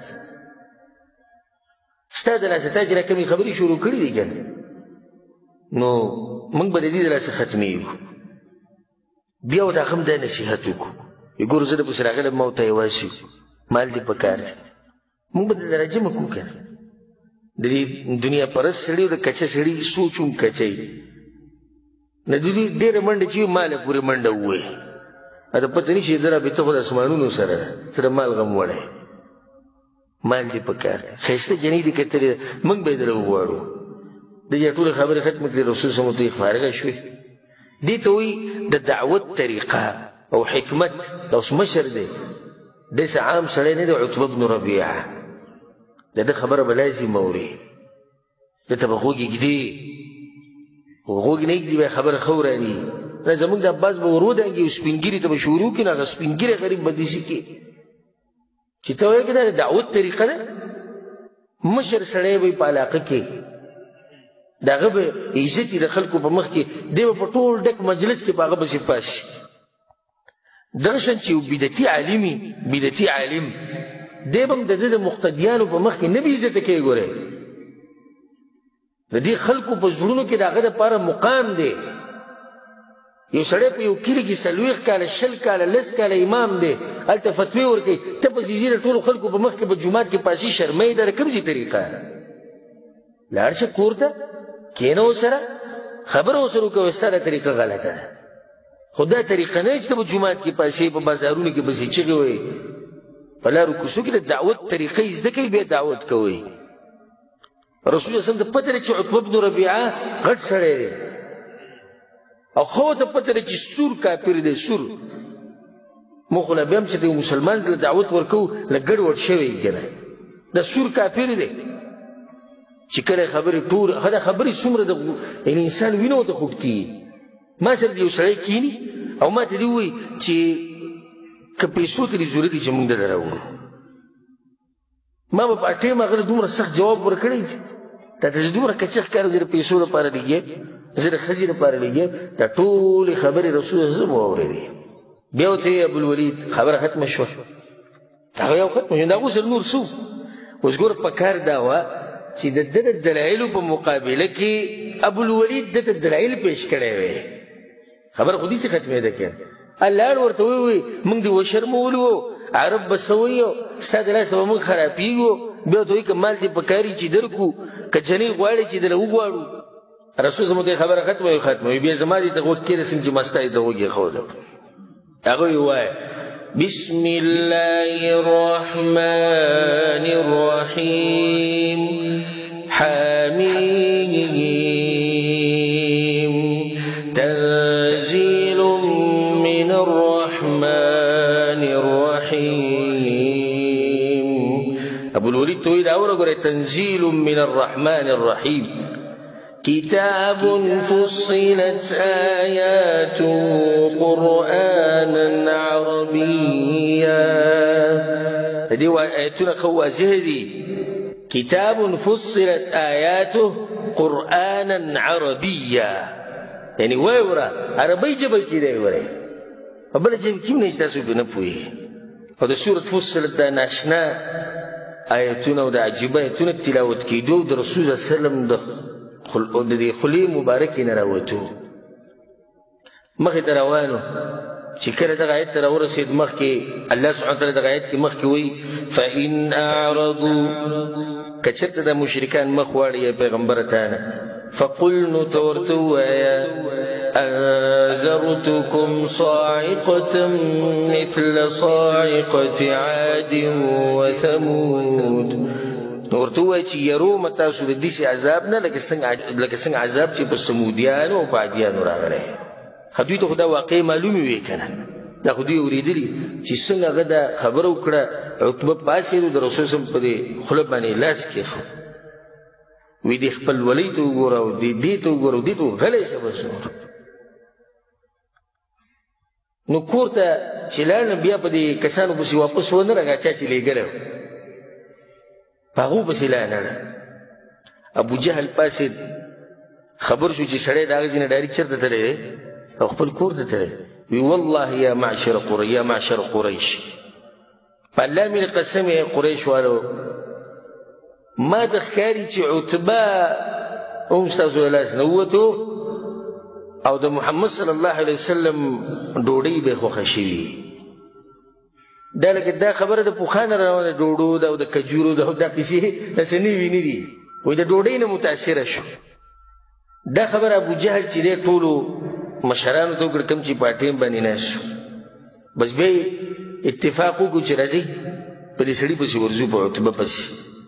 Speaker 1: تا چې را کومې خبرې شروع کړي دي که نو موږ به د دې د لاسه ختمېږو. بیا ورته هغه هم دا نصیحت وکړو، ګورو زه درپسې راغلی ما ورته یوازې مال دې په کار دی، موږ به د راجمه کړو که نه. د دې دنیا پرست سړي او د کچه سړي سوچ هم کچه وي، نه د دوی ډېره منډه چې وي ماله پورې منډه ووایي، دا پته نه شي د رابطه خو د اسمانونو سره ده، ته د مال غم وړی، مال دې په کار دی، ښایسته جنۍ دې کتلې موږ به یې دله وغواړو. د دې ټولې خبرې ختمې کړې، رسول صلی الله علیه وسلم ته فارغه شوې. دې ته وایي د دعوت طریقه او حکمت. دا اوس مشر دی، داسې عام سړی نه دی، عتبه بن ربیعه، د ده خبره به لازم اوري، ده ته به غوږ ږدي، غوږ نه ږدي به خبره ښه وراني. نه زموږ د عباس به ور ودانګي او سپین ږیري ته به شروع کړي، نو هغه سپین ږیری غریب به داسې کړي چې ته وایې که دا د دعوت طریقه ده. مشر سړی به په علاقه کې د هغه به عزت د خلکو په مخ کې، دی به په ټول ډک مجلس کې په هغه پسې پاس شي. دغه شان چې یو بدعتي عالم وي، بدعتي عالم دی به هم د ده د مقتدیانو په مخ کې نه به عزته کوي. ګورئ د دې خلکو په زړونو کې د هغه دپاره مقام دی. یو سړی په یو کلي کې 40 کاله 20 کاله 10 کاله امام دی، هلته فتوی ورکوي، ته پسې ځي د ټولو خلکو په مخ کې په جومات کې پاسي شرموي. دا د کوم ځای طریقه؟ لاړ شه کور ته، کښېنه ورسره، خبره ورسره وکړه، ستا دا طریقه غلطه ده. خو دا طریقه نه چې ته په جومات کې پاسې په بازارونو کې پسې چغې وایي. په لارو کوڅو کې د دعوت طریقه یې زده کوي، بیا دعوت کوئ. رسول الله صلی الله علیه وسلم ته پته ده چې عتبه بن ربیعه غټ سړی دی، او خو ته پته ده چې سور کافر دی، سور. موږ خو لا بیا هم چې د یو مسلمان ته دعوت ورکوو لږ ګډوډ شوی که نه، دا سور کافر دی چې کله خبرې ټول هغه خبرې څومره د یعنې انسان وینه ورته خوږ کېږي. ما سره د یو سړی کښېني او ما ته دې ووایي چې که پیسو ته دې ضرورت دي چې موږ دله راوړو، ما به په ټایم هغه ته دومره سخت جواب ورکړی چې دا ته زه دومره کچه ښکارم، زه د پیسو لپاره لګېږم، زه د ښځې لپاره لګېږم. دا ټولې خبرې رسول الله صلی الله علیه وسلم واورېدې. بیا ورته یې ابوالولید خبره ختمه شوه، هغه یو ختمه شوه، د هغو سره نور څه. اوس ګوره پکار دا وه چې د ده د دلایلو په مقابله کې ابوالولید ده ته دلایل پیش کړی وی. خبره خو داسې ختمېده که الله ورته ووایي موږ دې وشرمولو، عرب به څه وایي، ستا د لاسه به موږ خرابېږو. بیا ورته وایي که مال دې په کار چې درکړو، که جنۍ غواړې چې دله وغواړو. رسول زموږ ته خبره ختموي، بیا زما دې ته غوږ کېرسم چې ما ستا دې ته غوږ ایښودم. هغه یې ووایه بسم الله الرحمن الرحیم حمیم تنزیل من الرحمن الرحیم. ابوالولید ته وایي دا وګوره، تنزیل من الرحمن الرحیم كتاب فصلت آياته قرآنا عربيا. هذه آياتنا خوازه دي، كتاب فصلت آياته قرآنا عربيا، يعني ويورا عربي جبل كده ويورا فبلا جبل كيف نجتاسو بنفوه. هذا سورة فصلت دا ناشنا آياتنا ودا عجيبا آياتنا التلاوت كيدو دا رسول الله صلى الله عليه وسلم دا د دې خولې مبارکې نه راوتو، مخې ته روانو. چې کله دغه آیت ته راورسېد مخکې الله سبحانه وتعالی دغه آیت کې مخکې وایي فإن أعرضوا، که چېرته د مشرکان مخ واړي یا پیغمبره تا نه، فقل نو ته ورته ووایه أنذرتكم صاعقة مثل صاعقة عاد وثمود. نو ورته ووایه چې یرومه تاسو د داسې عذاب نه لکه څنګه عذاب چې په سمودیانو او په عادیانو راغلی. دوی ته خو دا واقع معلومې وې که نه، دا خو دوی اورېدلي چې څنګه هغه دا خبره وکړه. عتبه پاڅېد د رسول صلی الله علیه وسلم په دې خوله باندې لاس کېښود. وی دې خپل ولي ته وګوره او دې ته وګوره او دې ته غلی شه بس نور. نو کور ته چې لاړم بیا په دې کسانو پسې واپس ونه راغی چا چې لېږلی و په هغو پسې لاړه. ابو جهل پاسېد خبر شو چې سړی د هغه ځای نه ډایرکټ چېرته تللی دی او خپل کور ته تللی وی والله یا معشر قریش په الله مې قسم یې قریش والو ما د ښکاري چې عتبه هم ستاسو له لاس نه ووتو او د محمد صلی الله علیه وسلم ډوډۍ به خوښه شوي. دا لکه دا خبره د پوخانه روانه ډوډو ده او د کجورو ده او دا کیسې داسې نوي نه دي وایي د ډوډۍ نه متاثره شو. دا خبره ابو جهل چې دی ټولو مشرانو ته وکړه کوم چې په ټیم باندې ناست شو بس بیا اتفاق وکړو چې راځئ په دې سړي پسې ورځو په عتبه پسې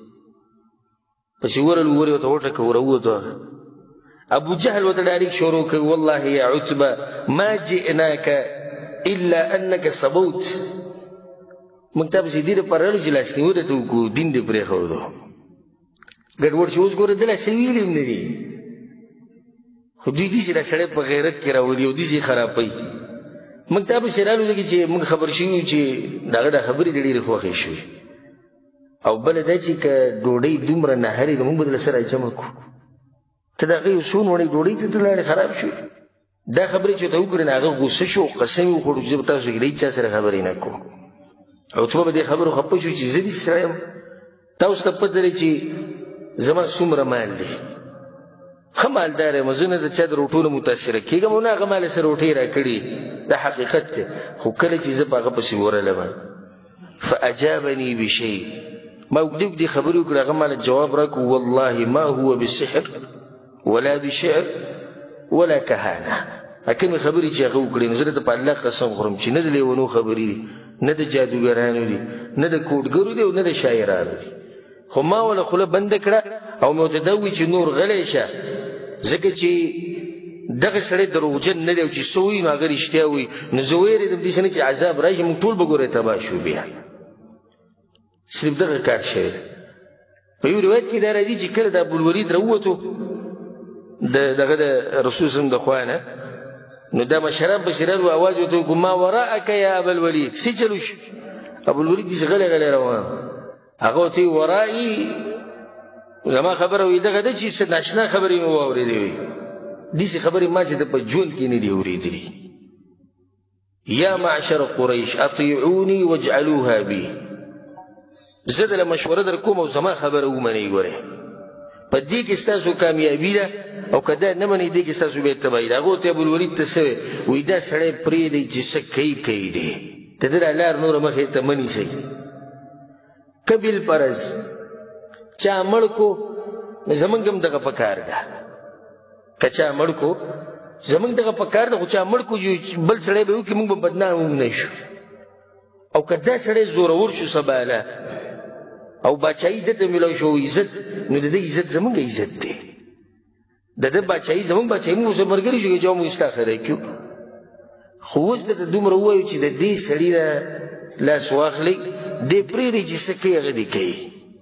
Speaker 1: ورلو ورې ورته وټکه ورووتو. ابو جهل ورته ډایرکټ شروع کوي والله یا عتبه ما جئناک الا انک صبوت موږ تا پسې دې دپاره راغلو چې لاسنیوی درته وکړو دین دې پرېښودو ګډوډ چې اوس ګوره دله څه ویلي هم نه دي خو دوی داسې دا سړی په غیرت کې راولي او داسې خرابوي. موږ تا پسې رالو لکه چې موږ خبر شوي یو چې د هغه دا خبرې د ډېرې خوښې شوې او بله دا چې که ډوډۍ دومره نهرې ده موږ به دله سره جمع کړو ته د هغه یو څو نوڼې ډوډۍ ته ته لاړې خراب شوې. دا خبرې چې ورته وکړې نو هغه غوسه شو قسم یې وخوړو چې زه به تاسو کې د هېچا سره خبرې نه کوم. عتبه به دې خبرو خفه شو چې زه دې سره یم تاسو ته پته لري چې زما څومره مال دی ښه مالدار یم زه نه د چا د روټو نه متاثره کېږم او نه هغه ماله څه روټۍ راکړي دا حقیقت دی. خو کله چې زه په هغه پسې ورلم فاجابني بشیء ما اوږدې اوږدې خبرې وکړې هغه ماله جواب راکړو والله ما هو بسحر ولا بشعر ولا کهانه. کومې خبرې چې هغه وکړې نو زه درته په الله قسم خورم چې نه د لیونو خبرې دي نه د جادوګرانو دي نه د کوډګرو دي او نه د شاعرانو دي. خو ما وله خوله بنده کړه او مې ورته دا ووایي چې نور غلی شه ځکه چې دغه سړی دروغجن نه دی او چې څه وایي نو هغه رښتیا وایي نو زه ویرېدم داسې نه چې عذاب راشي موږ ټول به ګوره تباه شو. بیا صرف دغه کار شوی دی. په یو روایت کې دا راځي چې کله د ابوالولید راووتو دغه د رسول صلی د خوا نه نو دا مشران پسې رالو اواز ورته وکړو ما وراءک یا ابوالولید څه چلو شو. ابوالولید داسې غلی غلی روان هغه ورته وایي ورایي زما خبره وایي دغه ده چې څه ناشنا خبرې مې واورېدې وي داسې خبرې ما چې د په ژوند کې نه دي اورېدلي. یا معشر قریش اطیعوني واجعلوها بي زه دله مشوره در کوم او زما خبره ومنئ. ګورئ په دې کې ستاسو کامیابي ده او که دا نه منئ دې کې ستاسو بې تباهي ده. هغه ورته ابوالولید ته څه وایي دا سړی پرېږدئ چې څه کوي دی د ده دا لار نوره مخې ته مه نیسئ. که بالفرض چا مړ کو زمونږ هم دغه پکار ده که چا مړ کو زمونږ دغه پکار ده خو چا مړ کو بل سړی به وکړي موږ به بدنام هم نه شو. او که دا سړی زورور شو سباله او باچایي دته میلاو شو عزت نو د ده عزت زمونږ عزت دی د ده باچایي زمونږ باچایي موږ ورسره ملګري شو که چا موږ ستا خیری کړو. خو اوس درته دومره ووایو چې د دې سړي نه لاس واخلئ دې پرېږدئ چې څه کوي هغه دې کوي.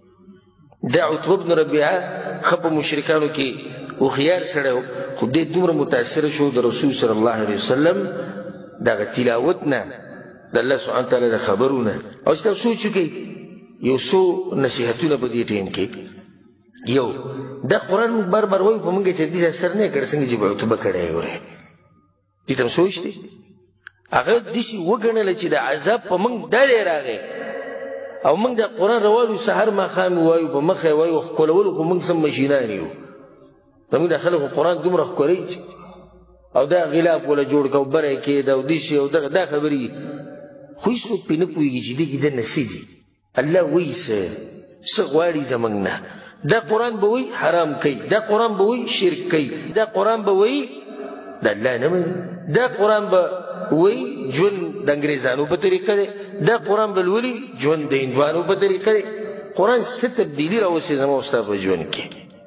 Speaker 1: دا عتبه بن ربیعه ښه په مشرکانو کې هوښیار سړی و خو دې دومره متاثره شو د رسول صلی الله علیه وسلم دغه تلاوت نه د الله سبحانه تعالی د خبرونه. او چې تاسو سوچ وکړئ یو څو نصیحتونه په دې ټیم کې یو دا قرآن موږ بار بار وایو په موږ چې دې اثر نه کړی څنګه چې به عتبه کړی ګورئ دې ته سوچ دی هغه داسې وګڼله چې د عذاب په موږ ډلې راغی او موږ د قرآن روالو سحر ماښام وایو په مخه یې وایو ښکلولو خو موږ سم مشینان یو زموږ د خلکو قرآن دومره ښکلی او دا غلاف وله جوړ که او بری کېده او داسې او دغه دا خبرې خو هېڅوک پرې نه پوهېږي چې دې کې دننه څه دي. الله وایي څه غواړي زموږ نه. دا قرآن به وایي حرام کوي دا قرآن به وایي شرک کوي دا قرآن به وایي د الله نه مني دا قرآن به وایي ژوند د انګریزانو په طریقه دی دا قرآن به لولي ژوند د هندوانو په طریقه دی. قرآن څه تبدیلي راوستې زما او ستا په ژوند کې.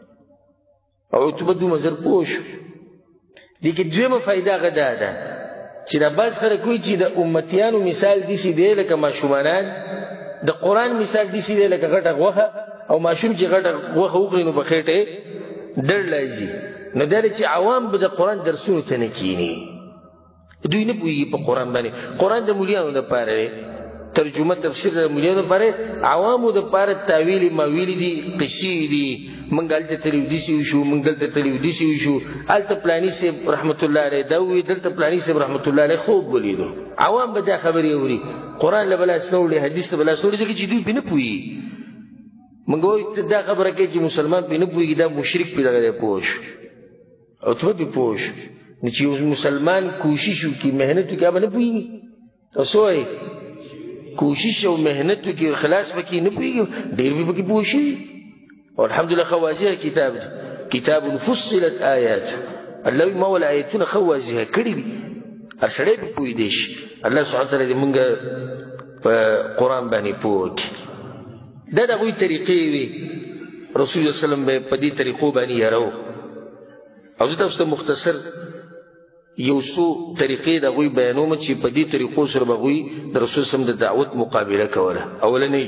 Speaker 1: او عتبه دومره زر پوه شو. دې کې دویمه فایده هغه دا ده چې دا بعض خلک وایي چې د امتیانو مثال داسې دی لکه ماشومانان د قرآن مثال داسې دی لکه غټه غوښه او ماشوم چې غټه غوښه وخوري نو په خېټه ډر لازي نو دا چې عوام به د قرآن درسونو ته نه کیني دوی نه پوهېږي په قرآن باندې قرآن د مولیانو دپاره دی ترجمه تفسیر د مولیانو دپاره عوامو دپاره تاویلې ماویلې دي قصې دي موږ هلته تللي داسې وشو موږ دلته تللي داسې وشو هلته پلاني صاحب رحمت الله علیه دا ووایي دلته پلاني صاحب رحمت الله علیه خوب ولیدو عوام به دا خبرې اوري قرآن له به لاس نه وړي حدیث ته به لاس وړي ځکه چې دوی پرې نه پوهېږي موږ وایو دا خبره کوي چې مسلمان پرې نه پوهېږي دا مشرک پرې دغه دی پوه شو او ته به پرې پوه شو نو چې یو مسلمان کوشش وکړي محنت وکړي هغه به نه پوهېږي او څه وایي کوشش او محنت وکړي خلاص پکې نه پوهېږي ډېر به پکې پوه شي او الحمدلله ښه واضحه کتاب دی کتاب فصلت آیاته الله وایي ما ول آیتونه ښه واضحه کړي دي هر سړی پرې پوهېدی شي الله سبحانه وتعالی دې موږ په قرآن باندې پوه کړي دا د هغوی طریقې وي رسول الله وسلم به په دې طریقو باندې یارو او زه تاسو ته مختصر یو څو طریقې د هغوی بیانوم چې په دې طریقو سره به هغوی د رسول وسلم د دعوت مقابله کوله اولنۍ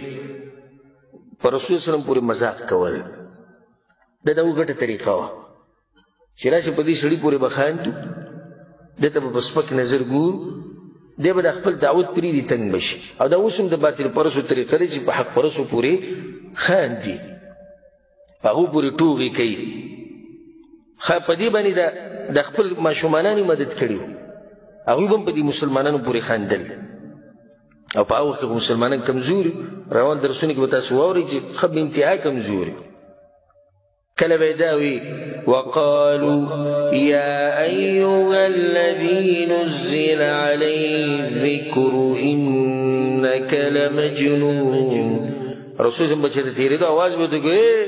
Speaker 1: په رسول وسلم پورې مذاق کول دا د هغوی ګټه طریقه وه چې راشي په دې سړي پورې به خاندو ده ته به په سپک نظر ګورو دی به د خپل دعوت پرېږدي تنګ به شي او دا اوس هم د باطل پرستو طریقه دی چې په حق پرستو پورې خاندي په هغو پورې ټوغې کوي په دې باندې د خپل ماشومانان یې مدد کړي هغوی به هم په دې مسلمانانو پورې خاندل او په هغه وخت کې مسلمانان کمزوري روان درسونه کې به تاسو واورئ چې ښه به انتها کمزوري کله به یې دا وي وقالوا يا أيها الذي نزل عليه الذكر إنك لمجنون رسول الله چې د تېرېدو اواز به ورته کوي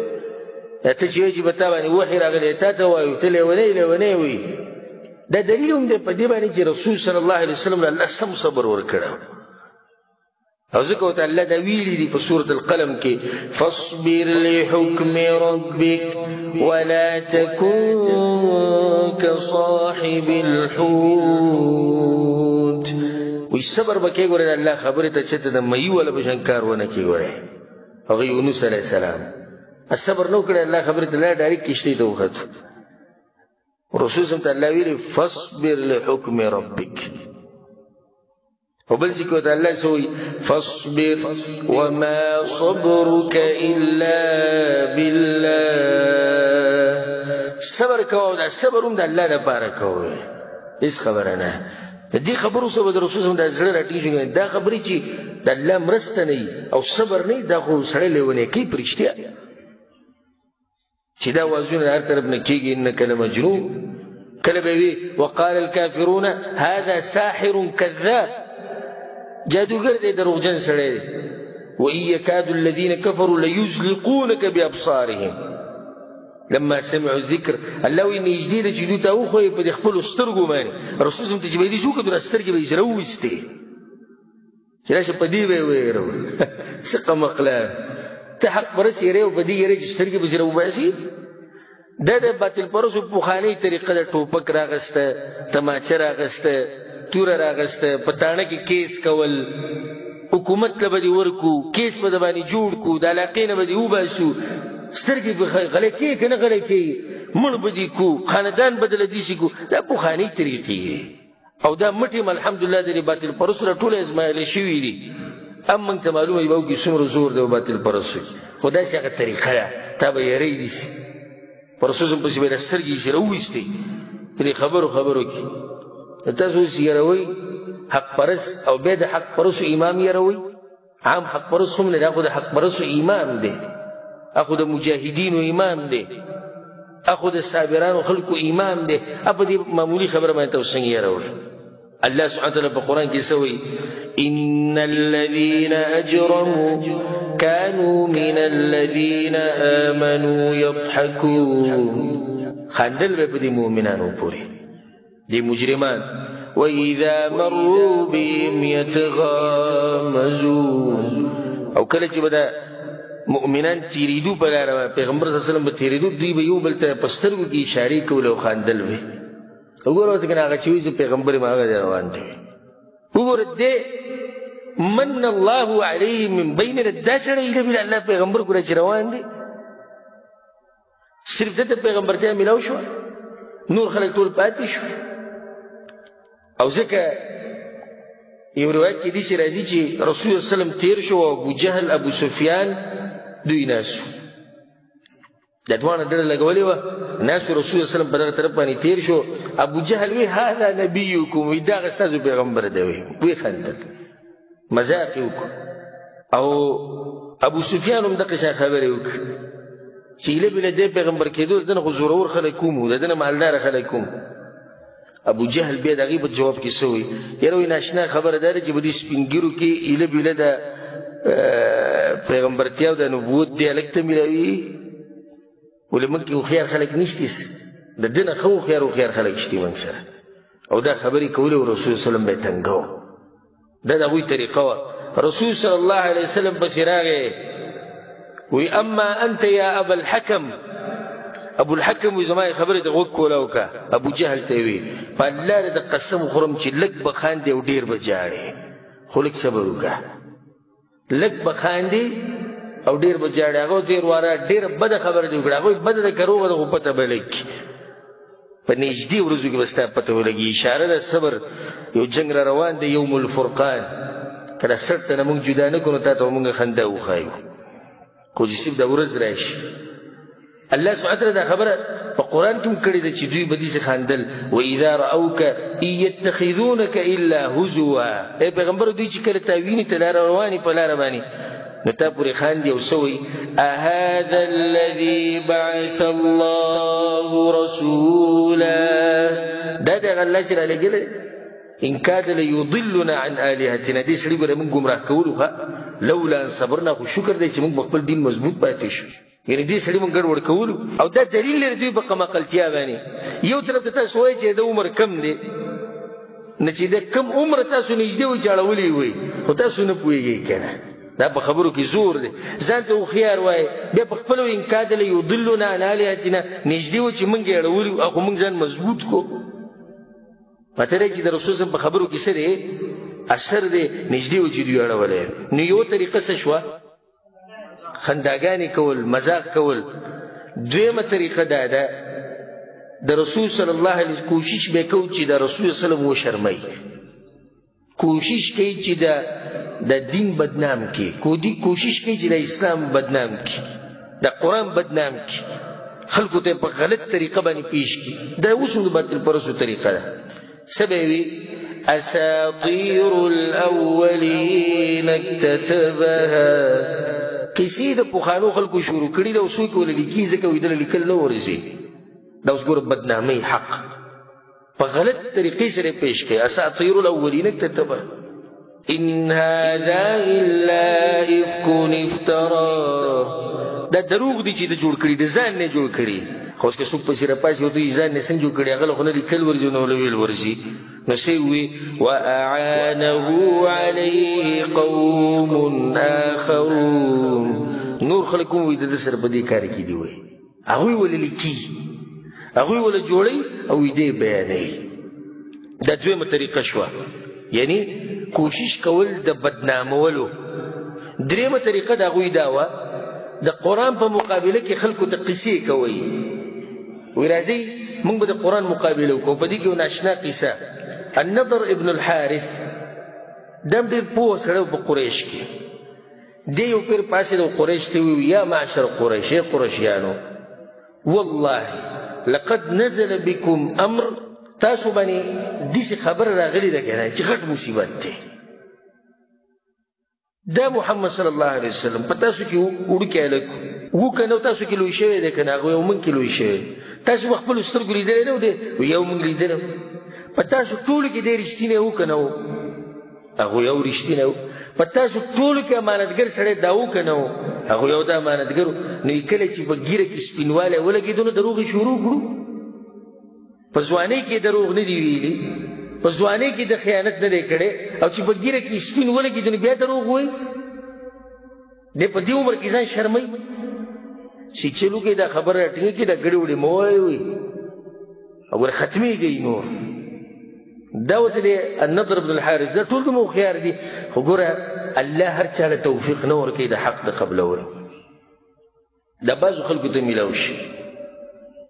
Speaker 1: ته چې وایي چې په تا باندې وحي راغلی تا ته وایو ته لیونی لیونی وایي دا دلیل هم دی په دې باندې چې رسول صلی الله علیه وسلم له الله سم صبر ورکړی او ځکه ورته الله دا ویلي دي په سورة القلم کې فاصبر لحکم ربک ولا تكن كصاحب الحوت وی صبر به کوې ګورې د الله خبرې ته چې ته د مهي والا په شان کار ونه کړې ګورې هغه یونس علیه السلام الصبر نو کړی الله خبرې ته لاړ ډایرکټ کښتۍ ته وختو رسول صلی الله علیه وسلم فاصبر لحکم ربک وبل ذكر الله سوي فاصبر وما صبرك إلا بالله صبر كوا دا صبر دا الله دا باركوا إيش خبرنا دي خبرو سبب الرسول صلى الله عليه وسلم راټینګ دا خبرې چې د الله مرسته نه او صبر نه دا خو سره لیونه کی پرشتیا چې دا وازونه هر طرف نه کیږي انک لمجنون کله به وقال الكافرون هذا ساحر كذاب جادوگر دی دروغجن سړی دی وإن يكاد الذين كفروا ليزلقونك بأبصارهم لما سمعوا الذكر الله وی نږدې ده چې دوی ته وښویې په دې خپلو سترګو باندې رسول صلی چې به یې دې څه وکړه دوی سترګې به یې راوویستې چې راشه په دې به یې ویرول څه قمقلان ته حق پرست یې او په دې یې چې سترګې به یې راوباسي دا د باطل پرستو پخوانۍ طریقه ده ټوپک راغسته تماچه راغسته توره راغسته په تاڼه کې کیس کول حکومت له به دې ورکو کیس به د باندې جوړ کړو د علاقې نه به دې وباسو سترګې به غلی کېږي که نه غلی کېږي مړ به دې کو خاندان به دله داسې کو دا پخوانۍ طریقې او دا مټې م الحمدلله د دې باطل پرستو را ټوله ازمایلې شوي دي هم موږ ته معلومه وي به وکړي څومره زور دی باطل پرستو کې خو داسې هغه طریقه ده تا به یری دیسي په رسول صلی پسې به یې سترګې ایسې راوویستې په دې خبرو کې تاسو اوس یروئ حق پرست او بیا د حق پرستو امام یروئ عام حق پرست هم نه دی هغه د حق پرستو امام دی هغه د مجاهدینو امام دی هغه د صابرانو خلکو امام دی په دې معمولي خبره باندې تاسو څنګه یروئ الله سبحانه وتعالی په قرآن کې څه وایي ان الذين اجرموا كانوا من الذين آمنوا يضحكون خندل به په دې مؤمنانو پورې دي مجرمان وإذا مروا بهم يتغامزون او کله چې به دا مؤمنان تیریدو په لاره پیغمبر صلی الله علیه وسلم به تیریدو دوی به یو بل ته په سترګو کې اشارې کولې او خندل به وګوره ورته که نه هغه چې وایي چې پیغمبر یم هغه دی روان دی وګوره دې من الله علیه من بیننا دا سړی دی الله پیغمبر ګوره چې روان دی صرف دته پیغمبرتیا ملاو شو نور خلک ټول پاتې شو او ځکه یو روایت کې داسې راځي چې رسول الله صلی الله علیه وسلم تیر شو او ابو جهل ابو سفیان دوی ناس دا دواړه ډله لګولې وه ناس رسول الله صلی الله علیه وسلم په دغه طرف باندې تیر شو ابو جهل وی هذا نبیکم وی دا ستاسو پیغمبر دی وی خندل مذاق یې وکړو او ابو سفیان هم دغه خبرې وکړې چې ایله بله دی پیغمبر کېدو دنه خو زورور خلک کوم د دنه مالداره خلک کوم ابو جهل بیا د هغې په جواب کې څه وایي یاره وایي ناشنا خبره دا ده چې په دې سپین ږیرو کې ایله بیله د پیغمبرتیا او د نبوت دی هلک ته میلاوي ولې موږ کې هوښیار خلک نشته د ده نه ښه هوښیار خلک شته موږ سره او دا خبرې کولې او رسول وسلم به یې تنګه دا د هغوی طریقه وه رسول صلی الله علیه وسلم پسې راغی وی اما انت یا ابا الحکم ابو الحکم وی زما خبرې ته غوږ کوله وکړه ابو جهل ته وی په الله د قسم خورم چې لږ به خاندې او ډېر به جاړې خو لږ صبر وکړه لږ به خاندې او ډېر به جاړې هغه ډېر واره ډېره بده خبره دې وکړه هغوی بده ده که روغه ده خو پته به لګي په نږدې ورځو کې به ستا پته ولګي اشاره ده صبر یو جنګ را روان دی یوم الفرقان که دا سر ته نه موږ جدا نه کړو نو تا ته به موږ خندا وښایو خو چې صرف دا ورځ راشي الله سبحانه وتعالی دا خبره په قرآن کې هم کړې ده چې دوی به داسې خندل واذا رأوک ان یتخذونک الا هزوا ای پیغمبر دوی چې کله تا ویني ته لاره روانې په لاره باندې نو تا پورې خاندي او څه وایي اهذا الذي بعث الله رسولا دا د هغه الله چې رالېږلی ان کاد لیضلنا عن آلهتنا دې سړي به موږ ګمراه کولو ښه لولا ان صبرنا خو شکر دی چې موږ په خپل دین مضبوط پاتې شو یعنې دې سړي موږ ګډوډ کولو او دا دلیل لري دوی په قمقلتیا باندې یو طرف ته تاسو وایئ چې د عمر کم دی نه چې د کم عمر تاسو نږدې وي چې اړولی وي خو تاسو نه پوهېږئ که نه دا په خبرو کې زور دی ځان ته هوښیار وایي بیا په خپلو ان کاد لیضلنا عن آلهتنا نږدې وو چې موږ یې اړولي او خو موږ ځان مضبوط کړو ماته رایي چې د رسول صلی په خبرو کې څه دی اثر دی نږدې و چې دوی اړولی نو یو طریقه څه شوه خنداګانې کول مذاق کول دویمه طریقه دا ده د رسول صلی الله علیه وسلم کوشش به کوو چې د رسول صلی الله علیه وسلم وشرموي کوشش کوي چې د دین بدنام کړي کوشش کوي چې د اسلام بدنام کړي د قرآن بدنام کړي خلکو ته په غلط طریقه باندې پیش کړي دا اوس هم د باطل پرستو طریقه ده څه به یې وي اساطیر الاولین اکتتبها کیسې د پخوانو خلکو شروع کړي ده او څوک یې ولیکي ځکه وایي دله لیکل نه ورځي دا اوس ګوره بدنامۍ حق په غلط طریقې سره پیش کوي اساطیر الاولین اکتتبها ان هذا الا افک افترا دا دروغ دی چې د جوړ کړي د ځان نه جوړ کړي خو اوس که څوک پسې راپاڅي او دوی ځان نه څنګه جوړ کړي هغه له خو نه لیکل ورځي نه له ویل ورځي نو څه وي واعانه علیه قوم آخرون نور خلک هم وایي د ده سره په دې کار کې دي وایي هغوی ولې لیکي هغوی ولې جوړوي او دې بیانوي دا دویمه طریقه شوه یعنی کوشش کول د بدنامولو درېیمه طریقه د هغوی دا وه د قرآن په مقابله کې خلکو ته قصې کوي وی راځئ موږ به د قرآن مقابله وکړو په دې کې یو ناشنا قصه النضر ابن الحارث دا هم ډېر پوه سړی په قریش کې دی یو پیر پاسېد او قریش ته وویل یا معشر قریش ای قریشیانو والله لقد نزل بكم امر تاسو باندې داسې خبره راغلې ده که نه چې غټ مصیبت دی دا محمد صلی الله علیه وسلم په تاسو کې وړوکی هلک و که نه تاسو کې لوی شوی دی که نه هغه یو موږ کې لوی شوی تاسو په خپلو سترګو لیدلی نه و دی یو موږ لیدلی په تاسو ټولو کې دی رښتینی و که نه و هغه یو رښتینی و په تاسو ټولو کې امانتګر سړی دا و که نه و هغه یو د امانتګر نو کله چې په ګیره کې سپینوالی ولګېدو نو دروغ یې شروع کړو په ځوانۍ کې دروغ نه دی ویلي په ځوانۍ کې د خیانت نه دی کړی او چې په ګیره کې سپین ولګېدو نو بیا دروغ وایي دی په دې عمر کې ځان شرموي چې چلو کې دا خبره راټینګه کړي دا ګړې وړې مه وایئ او ګوره ختمېږئ نور دا ورته دی النضر بن الحارث دا ټول دومره هوښیار دي خو ګوره الله هر چا له توفیق نه ورکوي د حق د قبلولو دا بعضو خلکو ته میلاو شي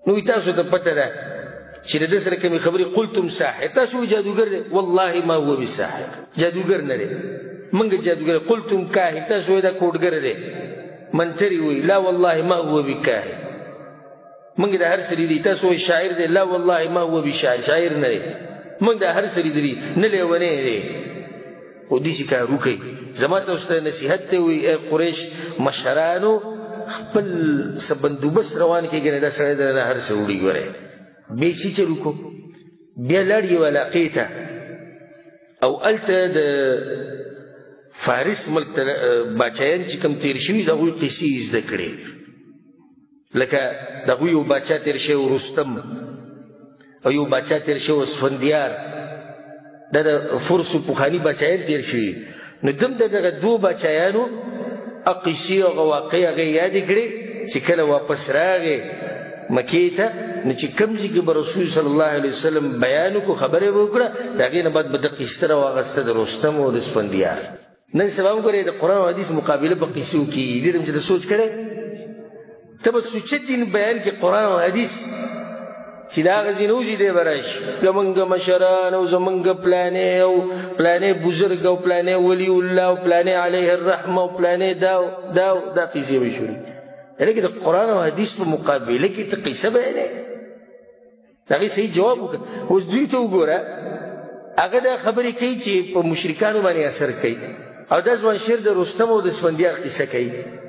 Speaker 1: نو تاسو ته پته ده چې د سره کومې خبرې قلتم ساحر، تاسو وایي جادوګر دی، والله ما هو بساحر، جادوګر نه دی. موږ جادوګر، قلتم کاهن، تاسو وایي دا کوډګر دی، منتري وایي، لا والله ما هو بکاهن. موږ دا هر سړي دی، تاسو وایي شاعر دی، لا والله ما هو بشاعر، شاعر نه دی. موږ دا هر سړي دی، نه لیونی دی. خو داسې کار وکئ. زما تاسو ته نصیحت دی، وایي ای قریش مشرانو خپل څه بندوبست روان کړئ، ګنې دا سړی درنه هر څه وړي. ګورئ بیسي چل وکړو، بیا لاړ یو علاقې ته، او هلته د فارس ملک ته باچایان چې کوم تېر شوي د هغوی قصې زده کړې. لکه د هغوی یو باچا تېر شوی رستم، او یو باچا تېر شوی اسفندیار، دا د فرسو پخواني باچایان تېر شوي. نو دم د دغه دوو باچایانو قصې هغه واقعې هغې یادې کړې چې کله واپس راغې مکې ته، نو چې کوم ځای کې به رسول صلی الله علیه وسلم بیان وکړو، خبرې به وکړه، د هغې نه بعد به ده قصه راواغسته د رستم او د اسفندیار. نن سبا هم ګورې د قرآن او حدیث مقابله په قصو کېږي. ډېر چې ته سوچ کړی، ته به سوچه دین بیان کې قرآن او حدیث چې د هغه ځای نه وځي دی به راشي. زمونږ مشران او زمونږ پلانې او پلانې بزرګ او پلانې ولي الله او پلانې علیه الرحمه او پلانې دا قصې به شروع. یعنې د قرآن او حدیث په مقابله کې ته قصه بیانې، د هغې صحیح جواب وکړه. اوس دوی ته وګوره، هغه دا خبرې کوي چې په مشرکانو باندې اثر کوي، او دا ځوان شیر د رستم او د اسفندیار قصه کوي.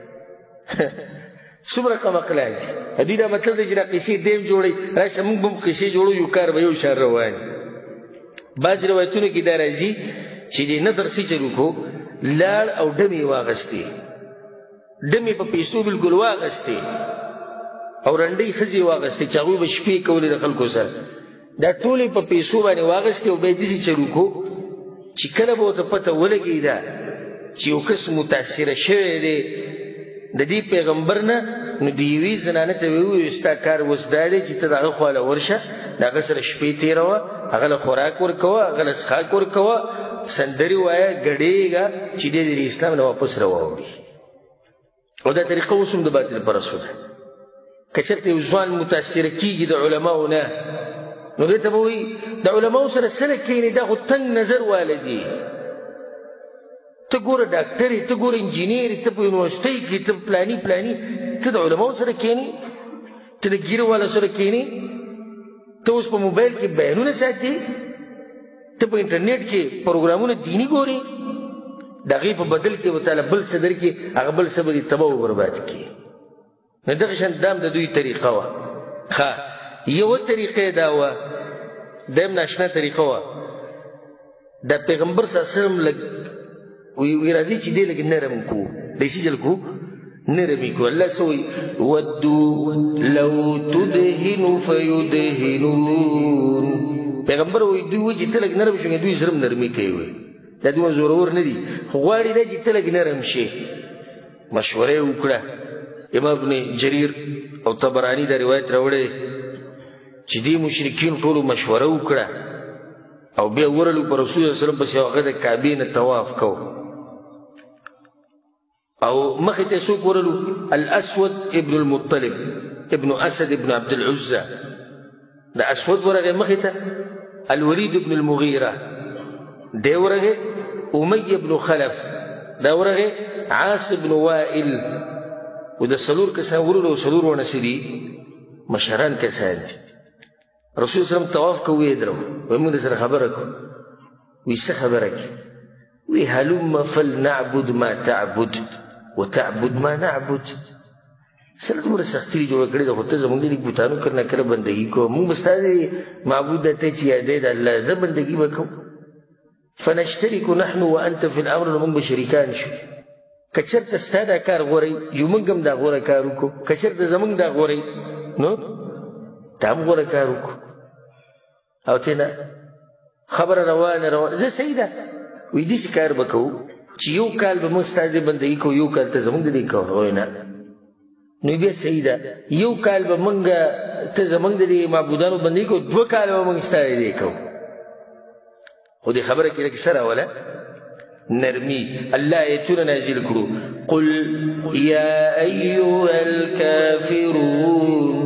Speaker 1: څومره کم عقلان دي. دوی دا مطلب دی چې دا قصې دیم جوړوي، راشه موږ به هم قصې جوړو، یو کار به یو شان روان. بعضې روایتونو کې دا راځي چې د نظر سجل وکړو، لاړ او ډمې واغستې، ډمې په پیسو بلکل واغستې، او رنډۍ ښځې واغستې چې هغوی به شپې کولې د خلکو سره. دا ټولې په پیسو باندې واغستې، او بیا یې داسې چل وکړو چې کله به ورته پته ولګېده چې یو کس متاثره شوی دی د دې پیغمبر نه، نو د یوې زنانه ته به ووایي ستا کار اوس دا دی چې ته د هغه خواله ورشه، د هغه سره شپې تېروه، هغه له خوراک ورکوه، هغه له څښاک ورکوه، سندرې وایه، ګډېږه چې دی د اسلام نه واپس راواوړي. او دا طریقه اوس هم د باطل پرستو ده. که چېرته یو ځوان متاثره کېږي د علماو نه، نو دې ته به وایي د علماو سره سره کښېنې، دا خو تنګ نظر واله دي. ته ګوره ډاکټر یې، ته ګوره انجینیر یې، ته په یونیورسټۍ کې، ته پلاني ته د علماو سره کښېنې، ته د ګیرو والا سره کښېنې، ته اوس په موبایل کې بیانونه ساتې، ته په انټرنیټ کې پروګرامونه دیني ګورې، د هغې په بدل کې به تعالی بل څه درکړي، هغه بل څه به دې تباه و برباد کړي. نو دغه شان دا هم د دوی طریقه وه. ښه، یوه طریقه یې دا وه، دا هم ناشنا طریقه وه. د پیغمبر صلی الله علیه وسلم لږ وی راځي چې دې لږ نرم کړو، داسې چل کړو، نرم یې کړو. الله څه وایي؟ ودو لو تدهن فیدهنون. پیغمبر وایي دوی وایي چې ته لږ نرم شو، دوی زر هم نرمي کوي. وایي دا دومره زورور نه دي، خو غواړي دا چې ته لږ نرم شې. مشوره یې وکړه. امام ابن جریر او طبراني دا روایت راوړی چې دې مشرکین ټولو مشوره وکړه، او بیا ورلو په رسول الله صلی الله علیه وسلم پسې هغه د کعبې نه طواف کو، او مخې ته څوک ورلو؟ الاسود ابن المطلب ابن اسد ابن عبد العزى. د اسود ورغې مخې ته الولید ابن المغیره، دی ورغې امیه ابن خلف، دا ورغې عاص ابن وائل. و د څلور کسان ورلو، څلور ونه څه دي؟ مشران کسان دي. رسول صلی الله علیه وسلم طواف کو، ویې درو، وایي موږ درسره خبره کوو. وایي څه خبره کوي؟ وایي هلم فلنعبد ما تعبد وتعبد ما نعبد. سره دومره سختي جوړه کړې ده، خو ته زموږ د دې بوتانو کله نه کله بندګي کوه، موږ به ستا د معبود ته چې یادې د الله، زه بندګي به کوم. فنشترک نحن وانت فی الامر، نو موږ به شریکان شو. که چېرته ستا دا کار غوری، یو موږ هم دا غوره کار وکړو. که چېرته زموږ دا غوری، نو ته هم غوره کار وکړو. او ته نه خبره روانه زه صحیح ده. وایي داسې کار به کوو چې یو کال به موږ ستا د بندګي کوو، یو کال ته زموږ د دې کوو. وایي نه، نو بیا صحیح ده. یو کال به موږ ته زموږ د دې معبودانو بندګي کوو، 2 کال به موږ ستا د دې کوو. خو دې خبره کې لکه څه راوله؟ نرمي. الله آیتونه نازل کړو. قل یا ایها الکافرون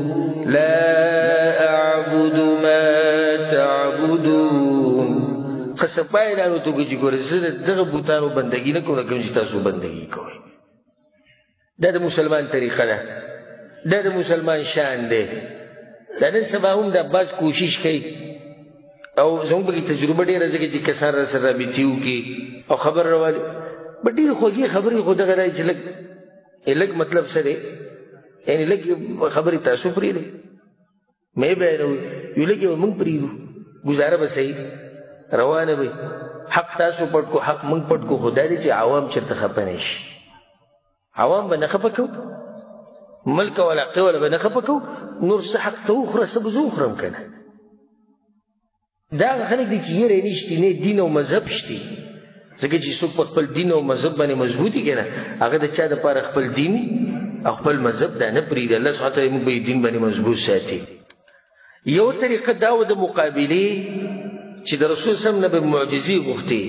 Speaker 1: لا اعبد ما تعبدون. خصپا اعلان وکړو چې ګوره زه دغه بوتانو بندګي نه کوم کوم چې تاسو بندګي کوئ. دا د مسلمان طریقه ده، دا د مسلمان شان دی. دا نن سبا هم د عباس کوشش کوي او زموږ پکې تجربه ډېره ځکه چې کسان راسره رابطې وکړي او خبر راولي بټ ډېرې خوږې خبرې خو دغه رایي چې لږ مطلب څه دی، یعنې لږ خبرې تاسو پرېږدئ مې بیانوي یو لږ یې موږ پرېږدو، ګزاره به صحیح روانه وي. حق تاسو پټ کو، حق موږ پټ کو. خو دا دی چې عوام چېرته خفه نه شي. عوام به نه خفه کوو، ملک او علاقې والا به نه خفه کوو، نور څه حق ته وخوره څه به زه وخورم که نه. دا هغه خلک دي چې یېرې نشتي، نه دین او مذهب شتي. ځکه چې څوک په خپل دین او مذهب باندې مضبوطي که نه، هغه د چا دپاره خپل دین او خپل مذهب دا نه پرېږدي. الله سبحانه تعالی موږ به دین باندې مضبوط ساتي. یو طریقه دا و د مقابلې چې د رسول صلی الله علیه وسلم نه به معجزې غوښتې.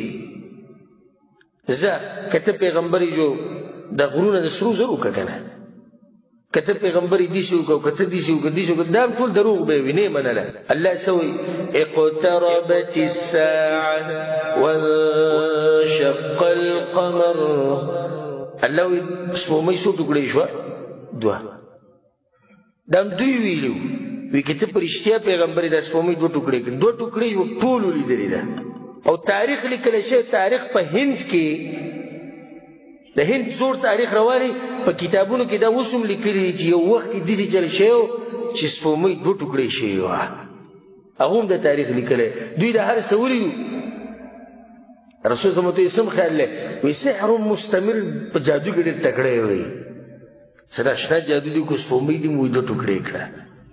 Speaker 1: زه که ته پیغمبر یې جو دا غرونه د سرو زرو که که نه، که ته پیغمبر یې داسې وکړه، که ته داسې وکړه داسې وکړه، دا هم ټول دروغ به وي، نه یې منله. الله څه وایي؟ اقتربت الساعة وانشق القمر. الله وایي سپوږمۍ څو ټوکړې شوه؟ دوه. دا هم دوی ویلي وی که ته په رښتیا پیغمبر یې دا سپوږمۍ دوه ټوکړې کړي، دوه ټوکړې یې ټولو لیدلې ده. او تاریخ لیکلی شوی، تاریخ په هند کې د هند زوړ تاریخ رواني په کتابونو کې دا اوس هم لیکلي چې یو وخت کې داسې چل شوی و چې سپوږمۍ دوه ټوکړې شوې وه. هغه هم د تاریخ لیکلی. دوی دا هر څه ولیدو. رسول صلی الله علیه وسلم خیال دی وایي سحر مستمر په جادو کې ډېر تکړه وی. څه دا شنه جادو دی که سپوږمۍ دې مو دوه ټوکړې کړه.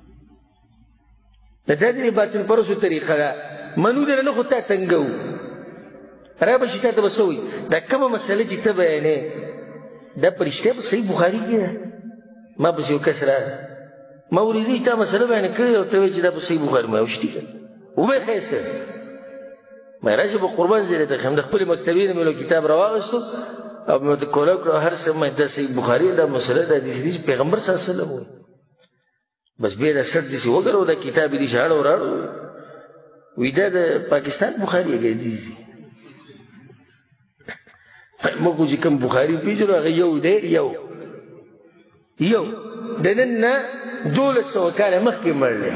Speaker 1: دا د باطل پرستو طریقه ده. منو دې نه خو تا تنګو را به شي تا ته به څه وایي دا کومه مسله چې ته بیانې دا په رښتیا په صحیح بخاري کې ده. ما پسې یو کس راغی ما ولیدې تا مسله بیانې کړې او ته وایې چې دا په صحیح بخاري ما وشتي وبې ښه څه ما راشه به قربان زیری ته ښیم د خپلې مکتبې نه مې یو کتاب راواغېستو او مې ورته کولاو کړه هر څه ما دا صحیح بخاري دا مسله دا داسې دي چې پیغمبر صلی الله علیه وسلم وایي. بس بیا دا سټ داسې وګرو دا کتاب یې داسې اړو راړو وایي دا د پاکستان بخاري یې دي. موږ چې کوم بخاري پېژنو هغه یو دی یو د نن نه 1200 کاله مخکې مړ دی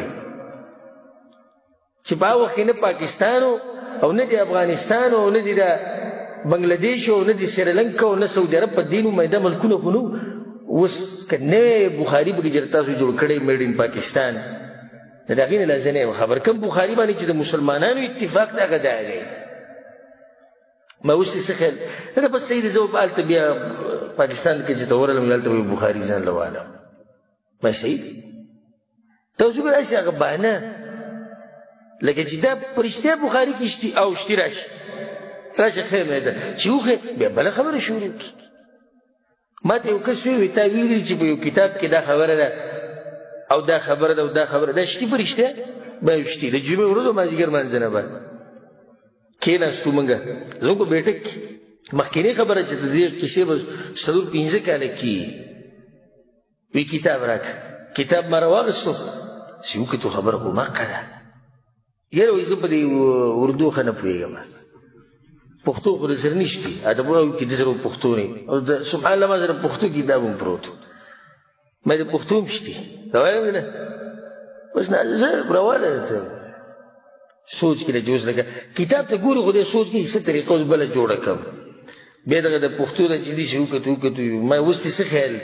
Speaker 1: چې په هغه وخت کې نه پاکستان او نه د افغانستان او نه د بنګلادیش او نه د سریلنکا او نه سعودي عرب په دې نومېده ملکونه خو نه اوس که نوی بخاري پکې چې تاسو جوړ کړی میډ ان پاکستان د هغې نه لازم یم خبر کوم بخاري باندې چې د مسلمانانو اتفاق د هغه دا دی. ما اوس دې څه خیال نه بس صحیح دی زه به هلته بیا پاکستان کې چې ته ورغلم هلته به بخاري ځان له والم ما صحیح دی. تاسو ګوره هسې هغه بهانه لکه چې دا په رښتیا بخاري کې شتي او شتي راشي خیر مې ده چې وښې بیا بله خبره شروع کړي. ما ته یو کس ویل تا ویلي چې په یو کتاب کې دا خبره ده او دا خبره ده او دا خبره ده شتي په رښتیا به شتي د جمعې ورځ او مازدیګر لمانځنه به کېناستو موږ زموږ په بیټک کې مخکینۍ خبره چې د دې کیسې به 4-5 کاله کېږي وی کتاب راکړه کتاب ما راواغېستو چې وکتو خبره خو مقه ده یاره وایي زه په دې اردو ښه نه پوهېږم پښتو خو درسره نشته ادبونه کې درسره پښتو نه او سبحان الله ما سره پښتو کتاب هم پروت ما د پښتو هم شته دا وایم نه اوس نه زه راواله سوچ کې جوز لګه کتاب ته ګورو خو دې سوچ کې څه طریقه اوس بله جوړه کړم بیا دغه د پښتو نه چې داسې وکتو ما اوس دې څه خیال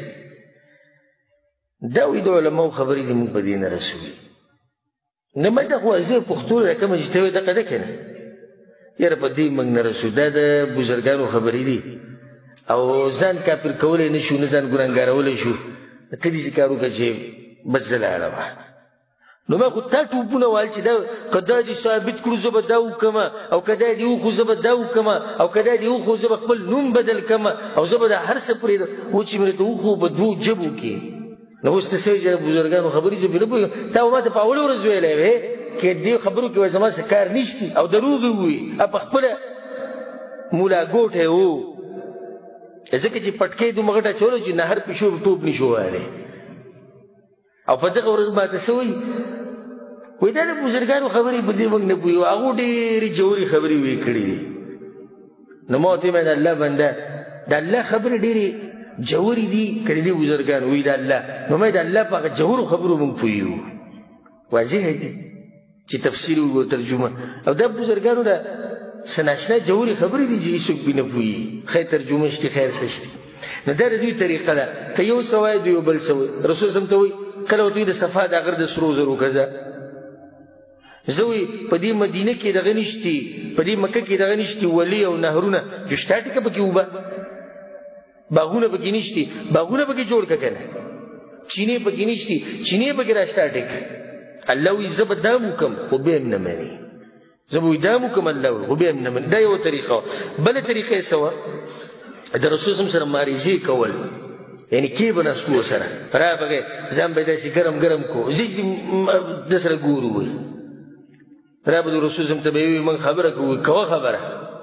Speaker 1: دا وایي د علماو خبرې دې موږ په دې نه رسوي نه ما دا خو زه پښتو را کومه چې ته وایې دغه ده که نه یاره په دې موږ نه رسو دا د بزرګانو خبرې دي او ځان کافر کولی نه شو نه ځان ګناهګارولی شو ته داسې کار وکړه چې بس زه لاړم نو ما خو تا ټوپونه ویل چې که دا دې ثابت کړو زه به دا وکړم او که دا دې وخو زه به دا وکړم او که دا دې وخو زه به خپل نوم بدل کړم او زه به دا هر څه پرېږدم و چې مې راته وخو په 2 ژبو کې نو اوس ته څه وایي چې د بزرګانو خبرې زه پرې نه پوهېږم تا به ما ته په اوله ورځ ویلی وې که دې خبرو کې وایي زما څه کار نشته او دروغ یې ووایي په خپله مولاګوټی و ځکه چې پټکۍ دومره غټه اچوله چې نهر پیشو ټوپ نشو وهلی او په دغه ورځ ماته څه وایي وایي دا د بزرګانو خبرې په دې موږ نه پوهېږو هغو ډېرې ژورې خبرې ویې کړي دي نو ما ورته ویل د الله بنده د الله خبرې ډېرې ژورې دي کړي دي بزرګانو وایي د الله نو ما د الله په هغه ژورو خبرو موږ پوهېږو واضح دي چې تفسیر وګورو ترجمه او دا بزرګانو د څه ناشنا ژورې خبرې دي چې هېڅوک پرې نه پوهېږي خیر ترجمه شته خیر څه شته نو دا د دوی طریقه ده ته یو څه وایې دوی بل څه وایي رسول صم ته وایي کله ورته د صفا د غر د سرو زرو ښځه زه وایي په دې مدینه کې دغه نشتي په دې مکه کې دغه نشتي ولي او نهرونه جو شته ټکه پکې اوبه باغونه پکې نشتي باغونه پکې جوړ که که نه چینې پکې نشتي چینې پکې راشته ټک الله وایي زه به دا م وکړم خو بیا هم نه مني زه به وایي دا م وکړم الله وایي خو بیا هم نه مني دا یوه طریقه وه بله طریقه یې څه وه د رسول صم سره ماریزې کول یعنی کې به ناستو ورسره رابغې ځان به یې داسې ګرم ګرم کو زه د سره ګورو وایي رابه د رسول صم ته به یې وایي موږ خبره کوو کوه خبره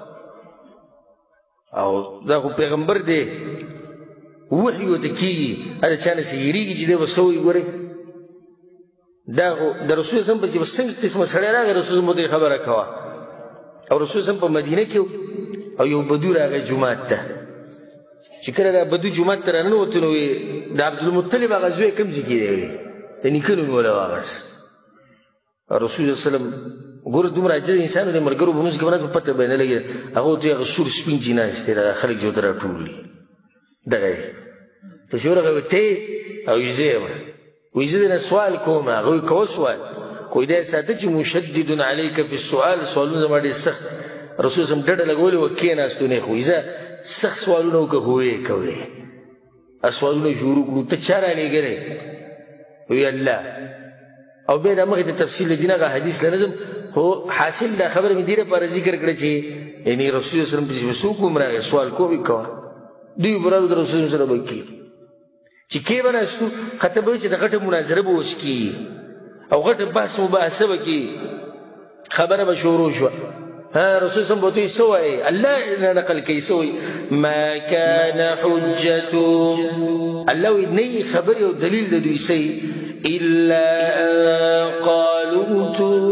Speaker 1: او دا خو پیغمبر دی وحي ورته کېږي هر چا نه څه هېرېږي چې دی به څه وایي ګورئ دا خو د رسول صم په چې به څنګه قسمه سړی راغی رسول صم ورته خبره کوه او رسول صم په مدینه کې او یو بدو راغی جومات ته چې کله دا بدو جومات ته راننوتو نو د عبدالمطلب هغه زوی کوم ځای کې دی د نیکه نوم یې وله واغست رسول صلی الله علیه وسلم ګوره دومره عاجز انسان د ملګرو په منځ کې به ناست پته به یې نه لګېده هغه ورته هغه سور سپین چې ناست دی دا خلک چې ورته راټول دي دغه یې پسې ورغی ته او زه یم وایي زه درنه سوال کوم هغه وایي کوه سوال خو دا یې ساته چې مشدد علیک فی السؤال سوالونه زما ډېر سخت رسول صلی ډډه لګولې وه کېناستو نه خو زه سخت سوالونه وکړه خو ویې کوې سوالونه شروع کړو ته چا رالېږلی وایي الله او بیا دا مخې ته تفصیل د دین هغه حدیث له نظم خو حاصل دا خبره مې دې لپاره ذکر کړه چې یعنې رسول صلی الله پسې به څوک هم راغی سوال کوې کوه دوی برادو د رسول سره به کېږي چې کې به ناستو خطه به چې د غټه مناظره به اوس کېږي او غټه بحث مباحثه به کېږي خبره به شروع شوه رسول صلی الله علیه وسلم الله نقل کوي سوی ما كان حجتهم الله نه خبر او دلیل د دوی سي الا ان قالوا ائتوا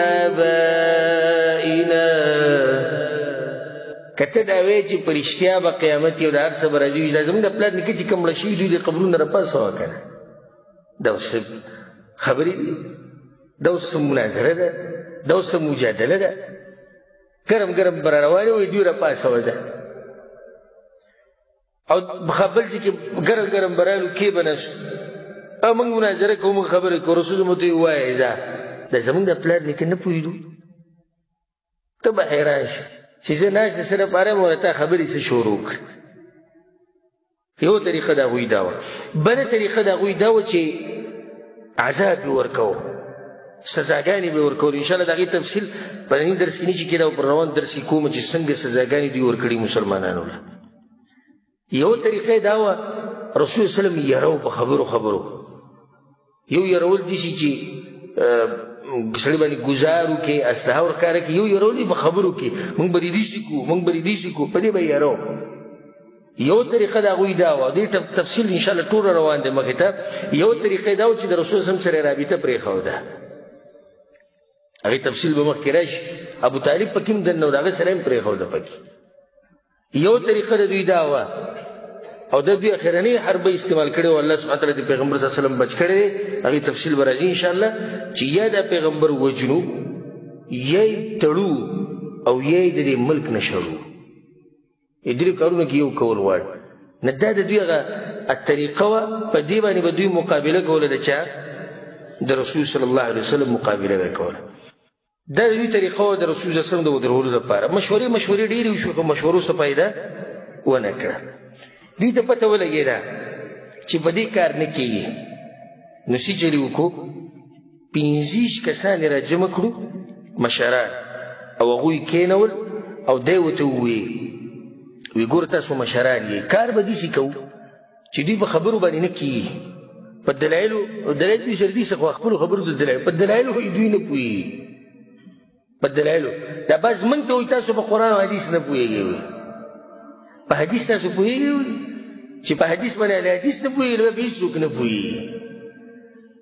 Speaker 1: بآبائنا کته دا وی چې پرشتیا به قیامت یو د هر څه به راځي دا زموږ د پلار نیکه چې کوم مړه شوي دوی د قبرونو راپاسه وکړه دا اوس خبرې دي دا اوس مناظره ده دا اوس مجادله ده ګرم ګرم به راروانې وي دوی راپاسوه ده او بل چې ګرم ګرم به رالو کې به نسو او موږ مناظره کوو موږ خبرې کوو رسول مو ته یې ووایه دا زموږ د پلار نیکه نه پوهېدو ته به حیران شي چې زه ناست د څه لپاره یم او تا خبرې څه شروع کړې یو طریقه د هغوی دا وه بله طریقه د هغوی دا وه چې عذاب یې ورکوو سزاګانې به ورکول انشاءالله د هغې تفصیل په ننني درس کې نه چې کېده او پر روان درس کې کومه چې څنګه سزاګانې دوی ورکړي مسلمانانو له یو طریقه دا وه رسول وسلم یرو په خبرو یو یرول داسې چې سړي باندې ګزار وکړي اسلحه ورښکاره کړي یو یرول یې په خبرو کې موږ به داسې کوو موږ به داسې کوو په دې به یرو یو طریقه د هغوی دا وه دې تفصیل انشاءالله ټول روان دی مخې ته یو طریقه دا و چې د رسول وسلم سره رابطه پرېښوده هغې تفصیل به مخکې راشي ابو طالب پکې هم دننه و د هغه سره هم پرېښوده پکې یو طریقه د دوی دا وه او د دوی اخرنۍ حربه استعمال کړې و الله سبحانه تعالی د پیغمبر صلی الله علیه وسلم بچ کړی دی هغې تفصیل به راځي انشاءالله چې یا د پیغمبر وجنو یا یې تړو او یا یې د دې ملک نه شړو درې کارونه کې یو کول غواړي نه دا د دوی هغه طریقه وه په دې باندې به دوی مقابله کوله د چا د رسول صلی الله علیه وسلم مقابله به کوله دا د دوی طریقه وه د رسول صلی الله علیه وسلم د ودرولو لپاره مشورې ډېرې وشوې خو مشورو څه فایده ونه کړه دوی ته پته ولګېده چې په دې کار نه کېږي نو څه چلې وکړو 15 کسان یې راجمع کړو مشران او هغوی کېنول او دی ورته وویل وی ګوره تاسو مشران یې کار به داسې کوو چې دوی په خبرو باندې نه کېږي په دلایلو دوی سره دي څه خو خپلو خبرو ته دلایل په دلایلو دوی نه پوهېږي په دلایلو دا بس موږ ته وایي تاسو په قرآن او حدیث نه پوهېږئ په حدیث تاسو پوهېږئ چې په حدیث باندې اهل حدیث نه پوهېږي نو بیا هېڅوک نه پوهېږي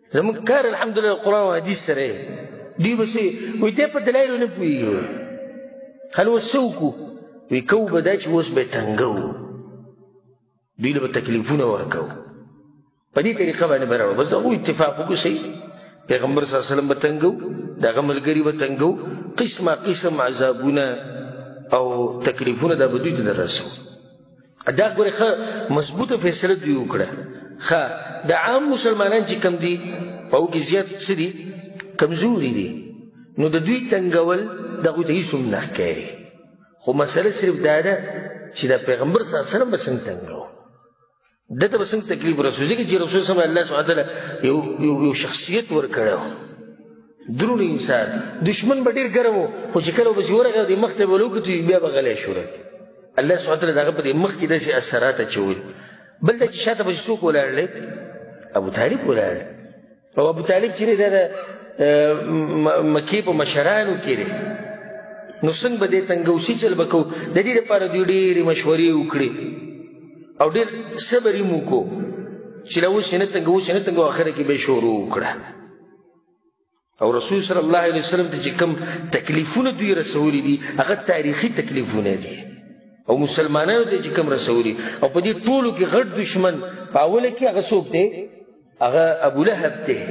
Speaker 1: زموږ کار الحمدلله قرآن او حدیث سره دی. دوی به څه وایي دی په دلایلو نه پوهېږي. هله اوس څه وکړو؟ وایي کوو به دا چې اوس به یې تنګوو، دوی له به تکلیفونه ورکوو، په دې طریقه باندې به راوړو. بس د هغوی اتفاق وکړو صحیح، پیغمبر صلی الله علیه وسلم به تنګوو، د هغه ملګري به تنګوو، قسمه قسم عذابونه او تکلیفونه دا به دوی ته در رسوو. دا ګورې ښه مضبوطه فیصله دوی وکړه. ښه د عام مسلمانان چې کم دي په هغو کې زیات څه دي؟ کمزوري دي، نو د دوی تنګول د هغوی ته هېڅ هم نه ښکاري. خو مسله صرف دا ده چې د پیغمبر صلی الله علیه وسلم به څنګه تنګوو، ده ته به څنګه تکلیف رسوو. ځکه چې رسول صلی الله سبحانه وتعالی یو شخصیت ورکړی و، دروند انسان، دشمن به ډېر ګرم و، خو چې کله به چې ورغی د مخ ته به ولوکتو بیا به غلی شو. الله سبحانه وتعالی د هغه په دې مخ کې داسې اثرات اچول. بل دا چې شاته به څوک ولاړ دی؟ ابو طالب ولاړ. او ابو طالب چې دی دا د مکې په مشرانو کې دی. نو څنګه به دې تنګوو؟ څه چل به کوو؟ د دې لپاره دوی ډېرې مشورې وکړې او ډېر صبر یې وکړو چې لا اوس یې نه تنګوو، اوس یې نه تنګوو. اخره کې به یې شروع وکړه. او رسول صلی الله علیه وسلم ته چې کوم تکلیفونه دوی رسولي دي هغه تاریخي تکلیفونه دي، او مسلمانانو ته چې کوم رسولي. او په دې ټولو کې غټ دشمن په اوله کې هغه څوک دی؟ هغه ابو لهب دی.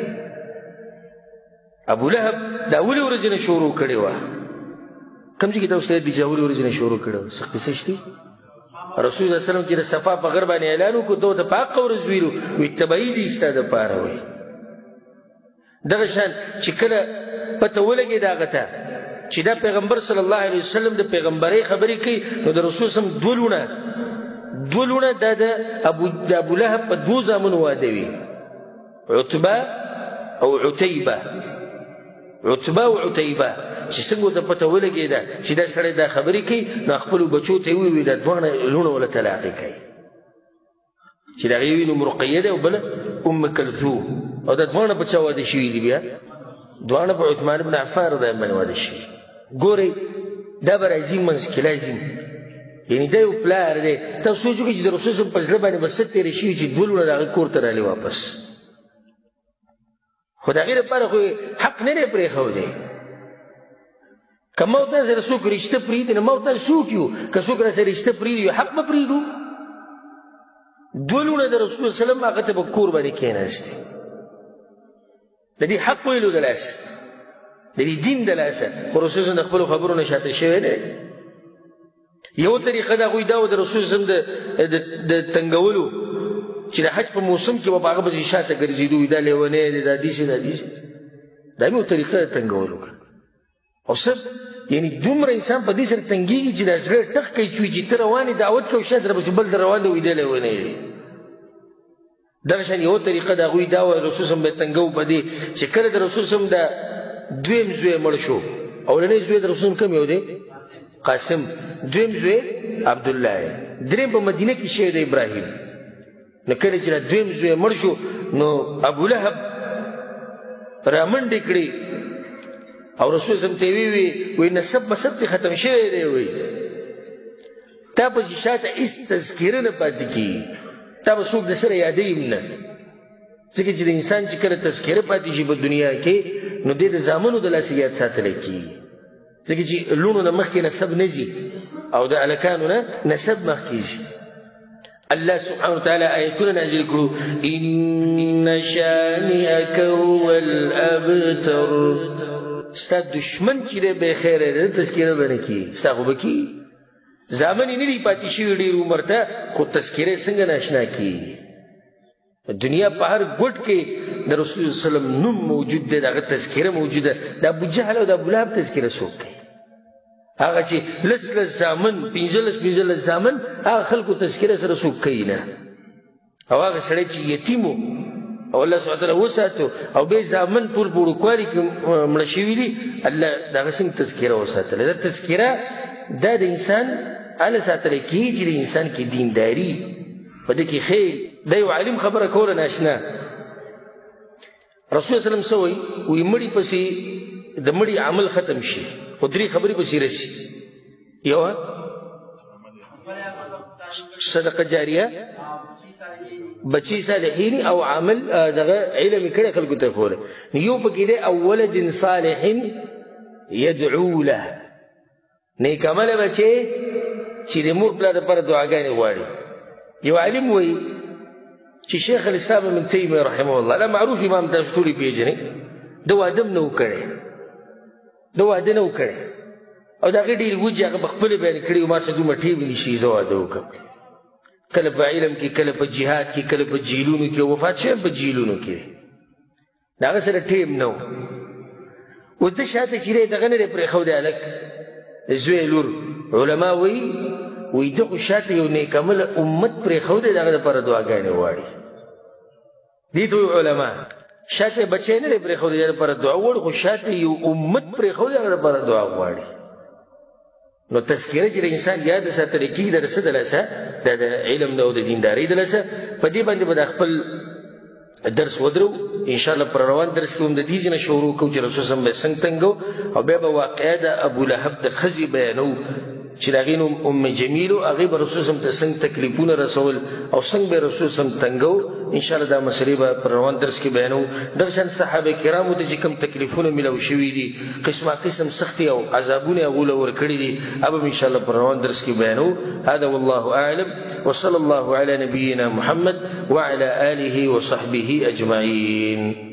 Speaker 1: ابو لهب د اولې ورځې نه شروع کړې وه. کوم ځای کې دا استاد دي چې اولې ورځې نه شروع کړې وه؟ څه قصه شته؟ رسول الله صلی الله علیه وسلم چې د صفا په غر باندې اعلان وکړو، ده ورته په حقه ورځ ویلو، وایي تبعید دي ستا دپاره. وایي دغه شان چې کله پته ولګېده هغه ته چې دا پیغمبر صلی الله علیه وسلم د پیغمبرۍ خبرې کوي، نو د رسول صلی الله علیه وسلم دوه لونه دا د ابو لهب په دوو زامنو واده وي، عتبه او عتیبه. عتبه او عتیبه چې څنګه ورته پته ولګېده چې دا سړی دا خبرې کوي، نو خپلو بچو ته یې وویل دا دواړه لونه وله طلاق یې کوي، چې د هغې یوې نوم رقیه دی او بله ام کلثوم. او دا دواړه په چا واده شوي دي؟ بیا دواړه په عثمان بن عفان رضی الله عنه واده شوي. ګورئ دا به راځي منځ کې لازم، یعنې دا یو پلار دی. تاسو سوچ وکړئ چې د رسول صلی په زړه باندې به څه تېرې شوي چې دوه لونه د هغه کور ته رالي واپس. خو د هغې لپاره خو حق نه دی پرېښودی. که ما او تاسو سره څوک رشته پرېږدي نو ما او تاسو څوک یو؟ که څوک را سره رشته پرېږدي یو حق به پرېږدو؟ دوه لونه د رسول صلی الله علیه وسلم هغه ته په کور باندې کېناستې، د دې حق ویلو د لاسه، د دې دین د لاسه. خو رسول صلی الله علیه وسلم د خپلو خبرو نه شاته شوی نه دی. یو طریقه د هغوی دا و د رسول صلی الله علیه وسلم د تنګولو چې د حج په موسم کې به په هغه پسې شاته ګرځېدو، دا لیونی دی، دا داسې دا داسې. دا مې یو طریقه د تنګولو کړه. او څه یعنې دومره انسان په دې سره تنګېږي چې دا زړه ټک کوي چې ته روان یې دعوت کوې، شاید درپسې بل در روان دی وایي دی لیونی دی. دغه شان یو طریقه د هغوی دا وه رسول صلی الله علیه وسلم به تنګوو په دې چې کله د رسول صلی الله علیه وسلم د دویم زوی مړ شو. اولنی زوی د رسول کوم یو دی؟ قاسم. دویم زوی عبدالله. دریم په مدینه کې شوی دی ابراهیم. نو کله چې دا دویم زوی مړ شو نو ابو لهب رامنډې کړې او رسول صلی الله علیه وسلم ته یې وویل نسب مسب دې ختم شوی دی، وایي تا پسې شاته هېڅ تذکیره نه پاتې کېږي، تا به څوک د سره یادوي هم نه. ځکه چې د انسان چې کله تذکره پاتې شي په دنیا کې نو دی د زامنو د لاسه یاد ساتلی کېږي. ځکه چې لوڼو نه مخکې نسب نه ځي او د هلکانو نه نسب مخکې ځي. الله سبحانه وتعالی آیتونه نازل کړو ان شانئک هو الابتر. ستا دشمن چې دی بې خیره دی تذکره به نه کېږي، ستا خو به کېږي. زامن یې نه دي پاتې شوي ډېر عمر ته، خو تذکره یې څنګه ناشنا کېږي. دنیا په هر ګوټ کې د رسول صلی الله علیه وسلم نوم موجود دی، د هغه تذکره موجوده. د ابوجهل او د ابولهب تذکره څوک کوي؟ هغه چې لس زامن 15 زامن هغه خلکو تذکره سره څوک کوي نه. او هغه سړی چې یتیم و او الله سبحانه وتعالی وساتو او بیا زامن ټول په وړوکوالي کې مړه شوي دي، الله د هغه څنګه تذکره وساتله؟ دا تذکره دا د انسان هله ساتلی کېږي چې د انسان کې دینداري په دې کې خیر. دا یو عالم خبره کوله ناشنا. رسول صلی الله علیه وسلم څه وایي؟ وایي مړي پسې د مړي عمل ختم شي خو درې خبرې پسې رسي. یوه صدقه جاریه بچی صالحین او عمل دغه علم کړه خلکو ته خوله یو پکې دی او ولد صالح يدعو له نیک عمل بچي چې د مور پلار لپاره دعاګانې غواړي یو عالم وایي چې شیخ الاسلام ابن تیمیه رحمه الله دا معروف امام تاسو ټولې پیژنئ د واده نه و کړی د واده نه و کړی او د هغې ډېرې وجې هغه په خپله بیان کړي ما څه دومره ټیم نشي زه واده وکړم کله په علم کې کله په جهاد کې کله په جیلونو کې وفات شوی په جیلونو کې د هغه سره ټیم نه و اوس ده شاته چې دی دغه نه دی پرېښودی هلک زوی لور علما وایي ده خو شاته یو نیک عمله امت پرېښودی د هغه دپاره دعاګانې غواړي دې ته وایي علما شاته بچی نه دی پرېښودی د هغه دپاره دعا غواړي خو شاته یو امت پرېښودی د هغه دپاره دعا غواړي نو تذکره چې د انسان یاد ساتلی کېږي د څه د لاسه دا د علم نه او د دیندارۍ د لاسه په دې باندې به د خپل درس ودرو انشاءالله پر روان درس کې هم د دې ځای نه شروع کوو چې رسول صلی الله علیه وسلم به څنګه تنګو او بیا به واقعه د ابولهب د ښځې بیانو چې د هغې نوم ام جمیل و هغې به رسول صلی الله علیه وسلم ته څنګه تکلیفونه رسول او څنګه به رسول صلی الله علیه وسلم تنګو انشاءالله دا مسلې به پر روان درس کې بیانو دغه شان صحابه کرامو ته چې کوم تکلیفونه میلاو شوي دي قسمه قسم سختي او عذابونه یې هغو له ورکړي دي هغه به انشاءالله پر روان درس کې بیانو هذا والله اعلم وصلى الله على نبينا محمد وعلى آله وصحبه أجمعين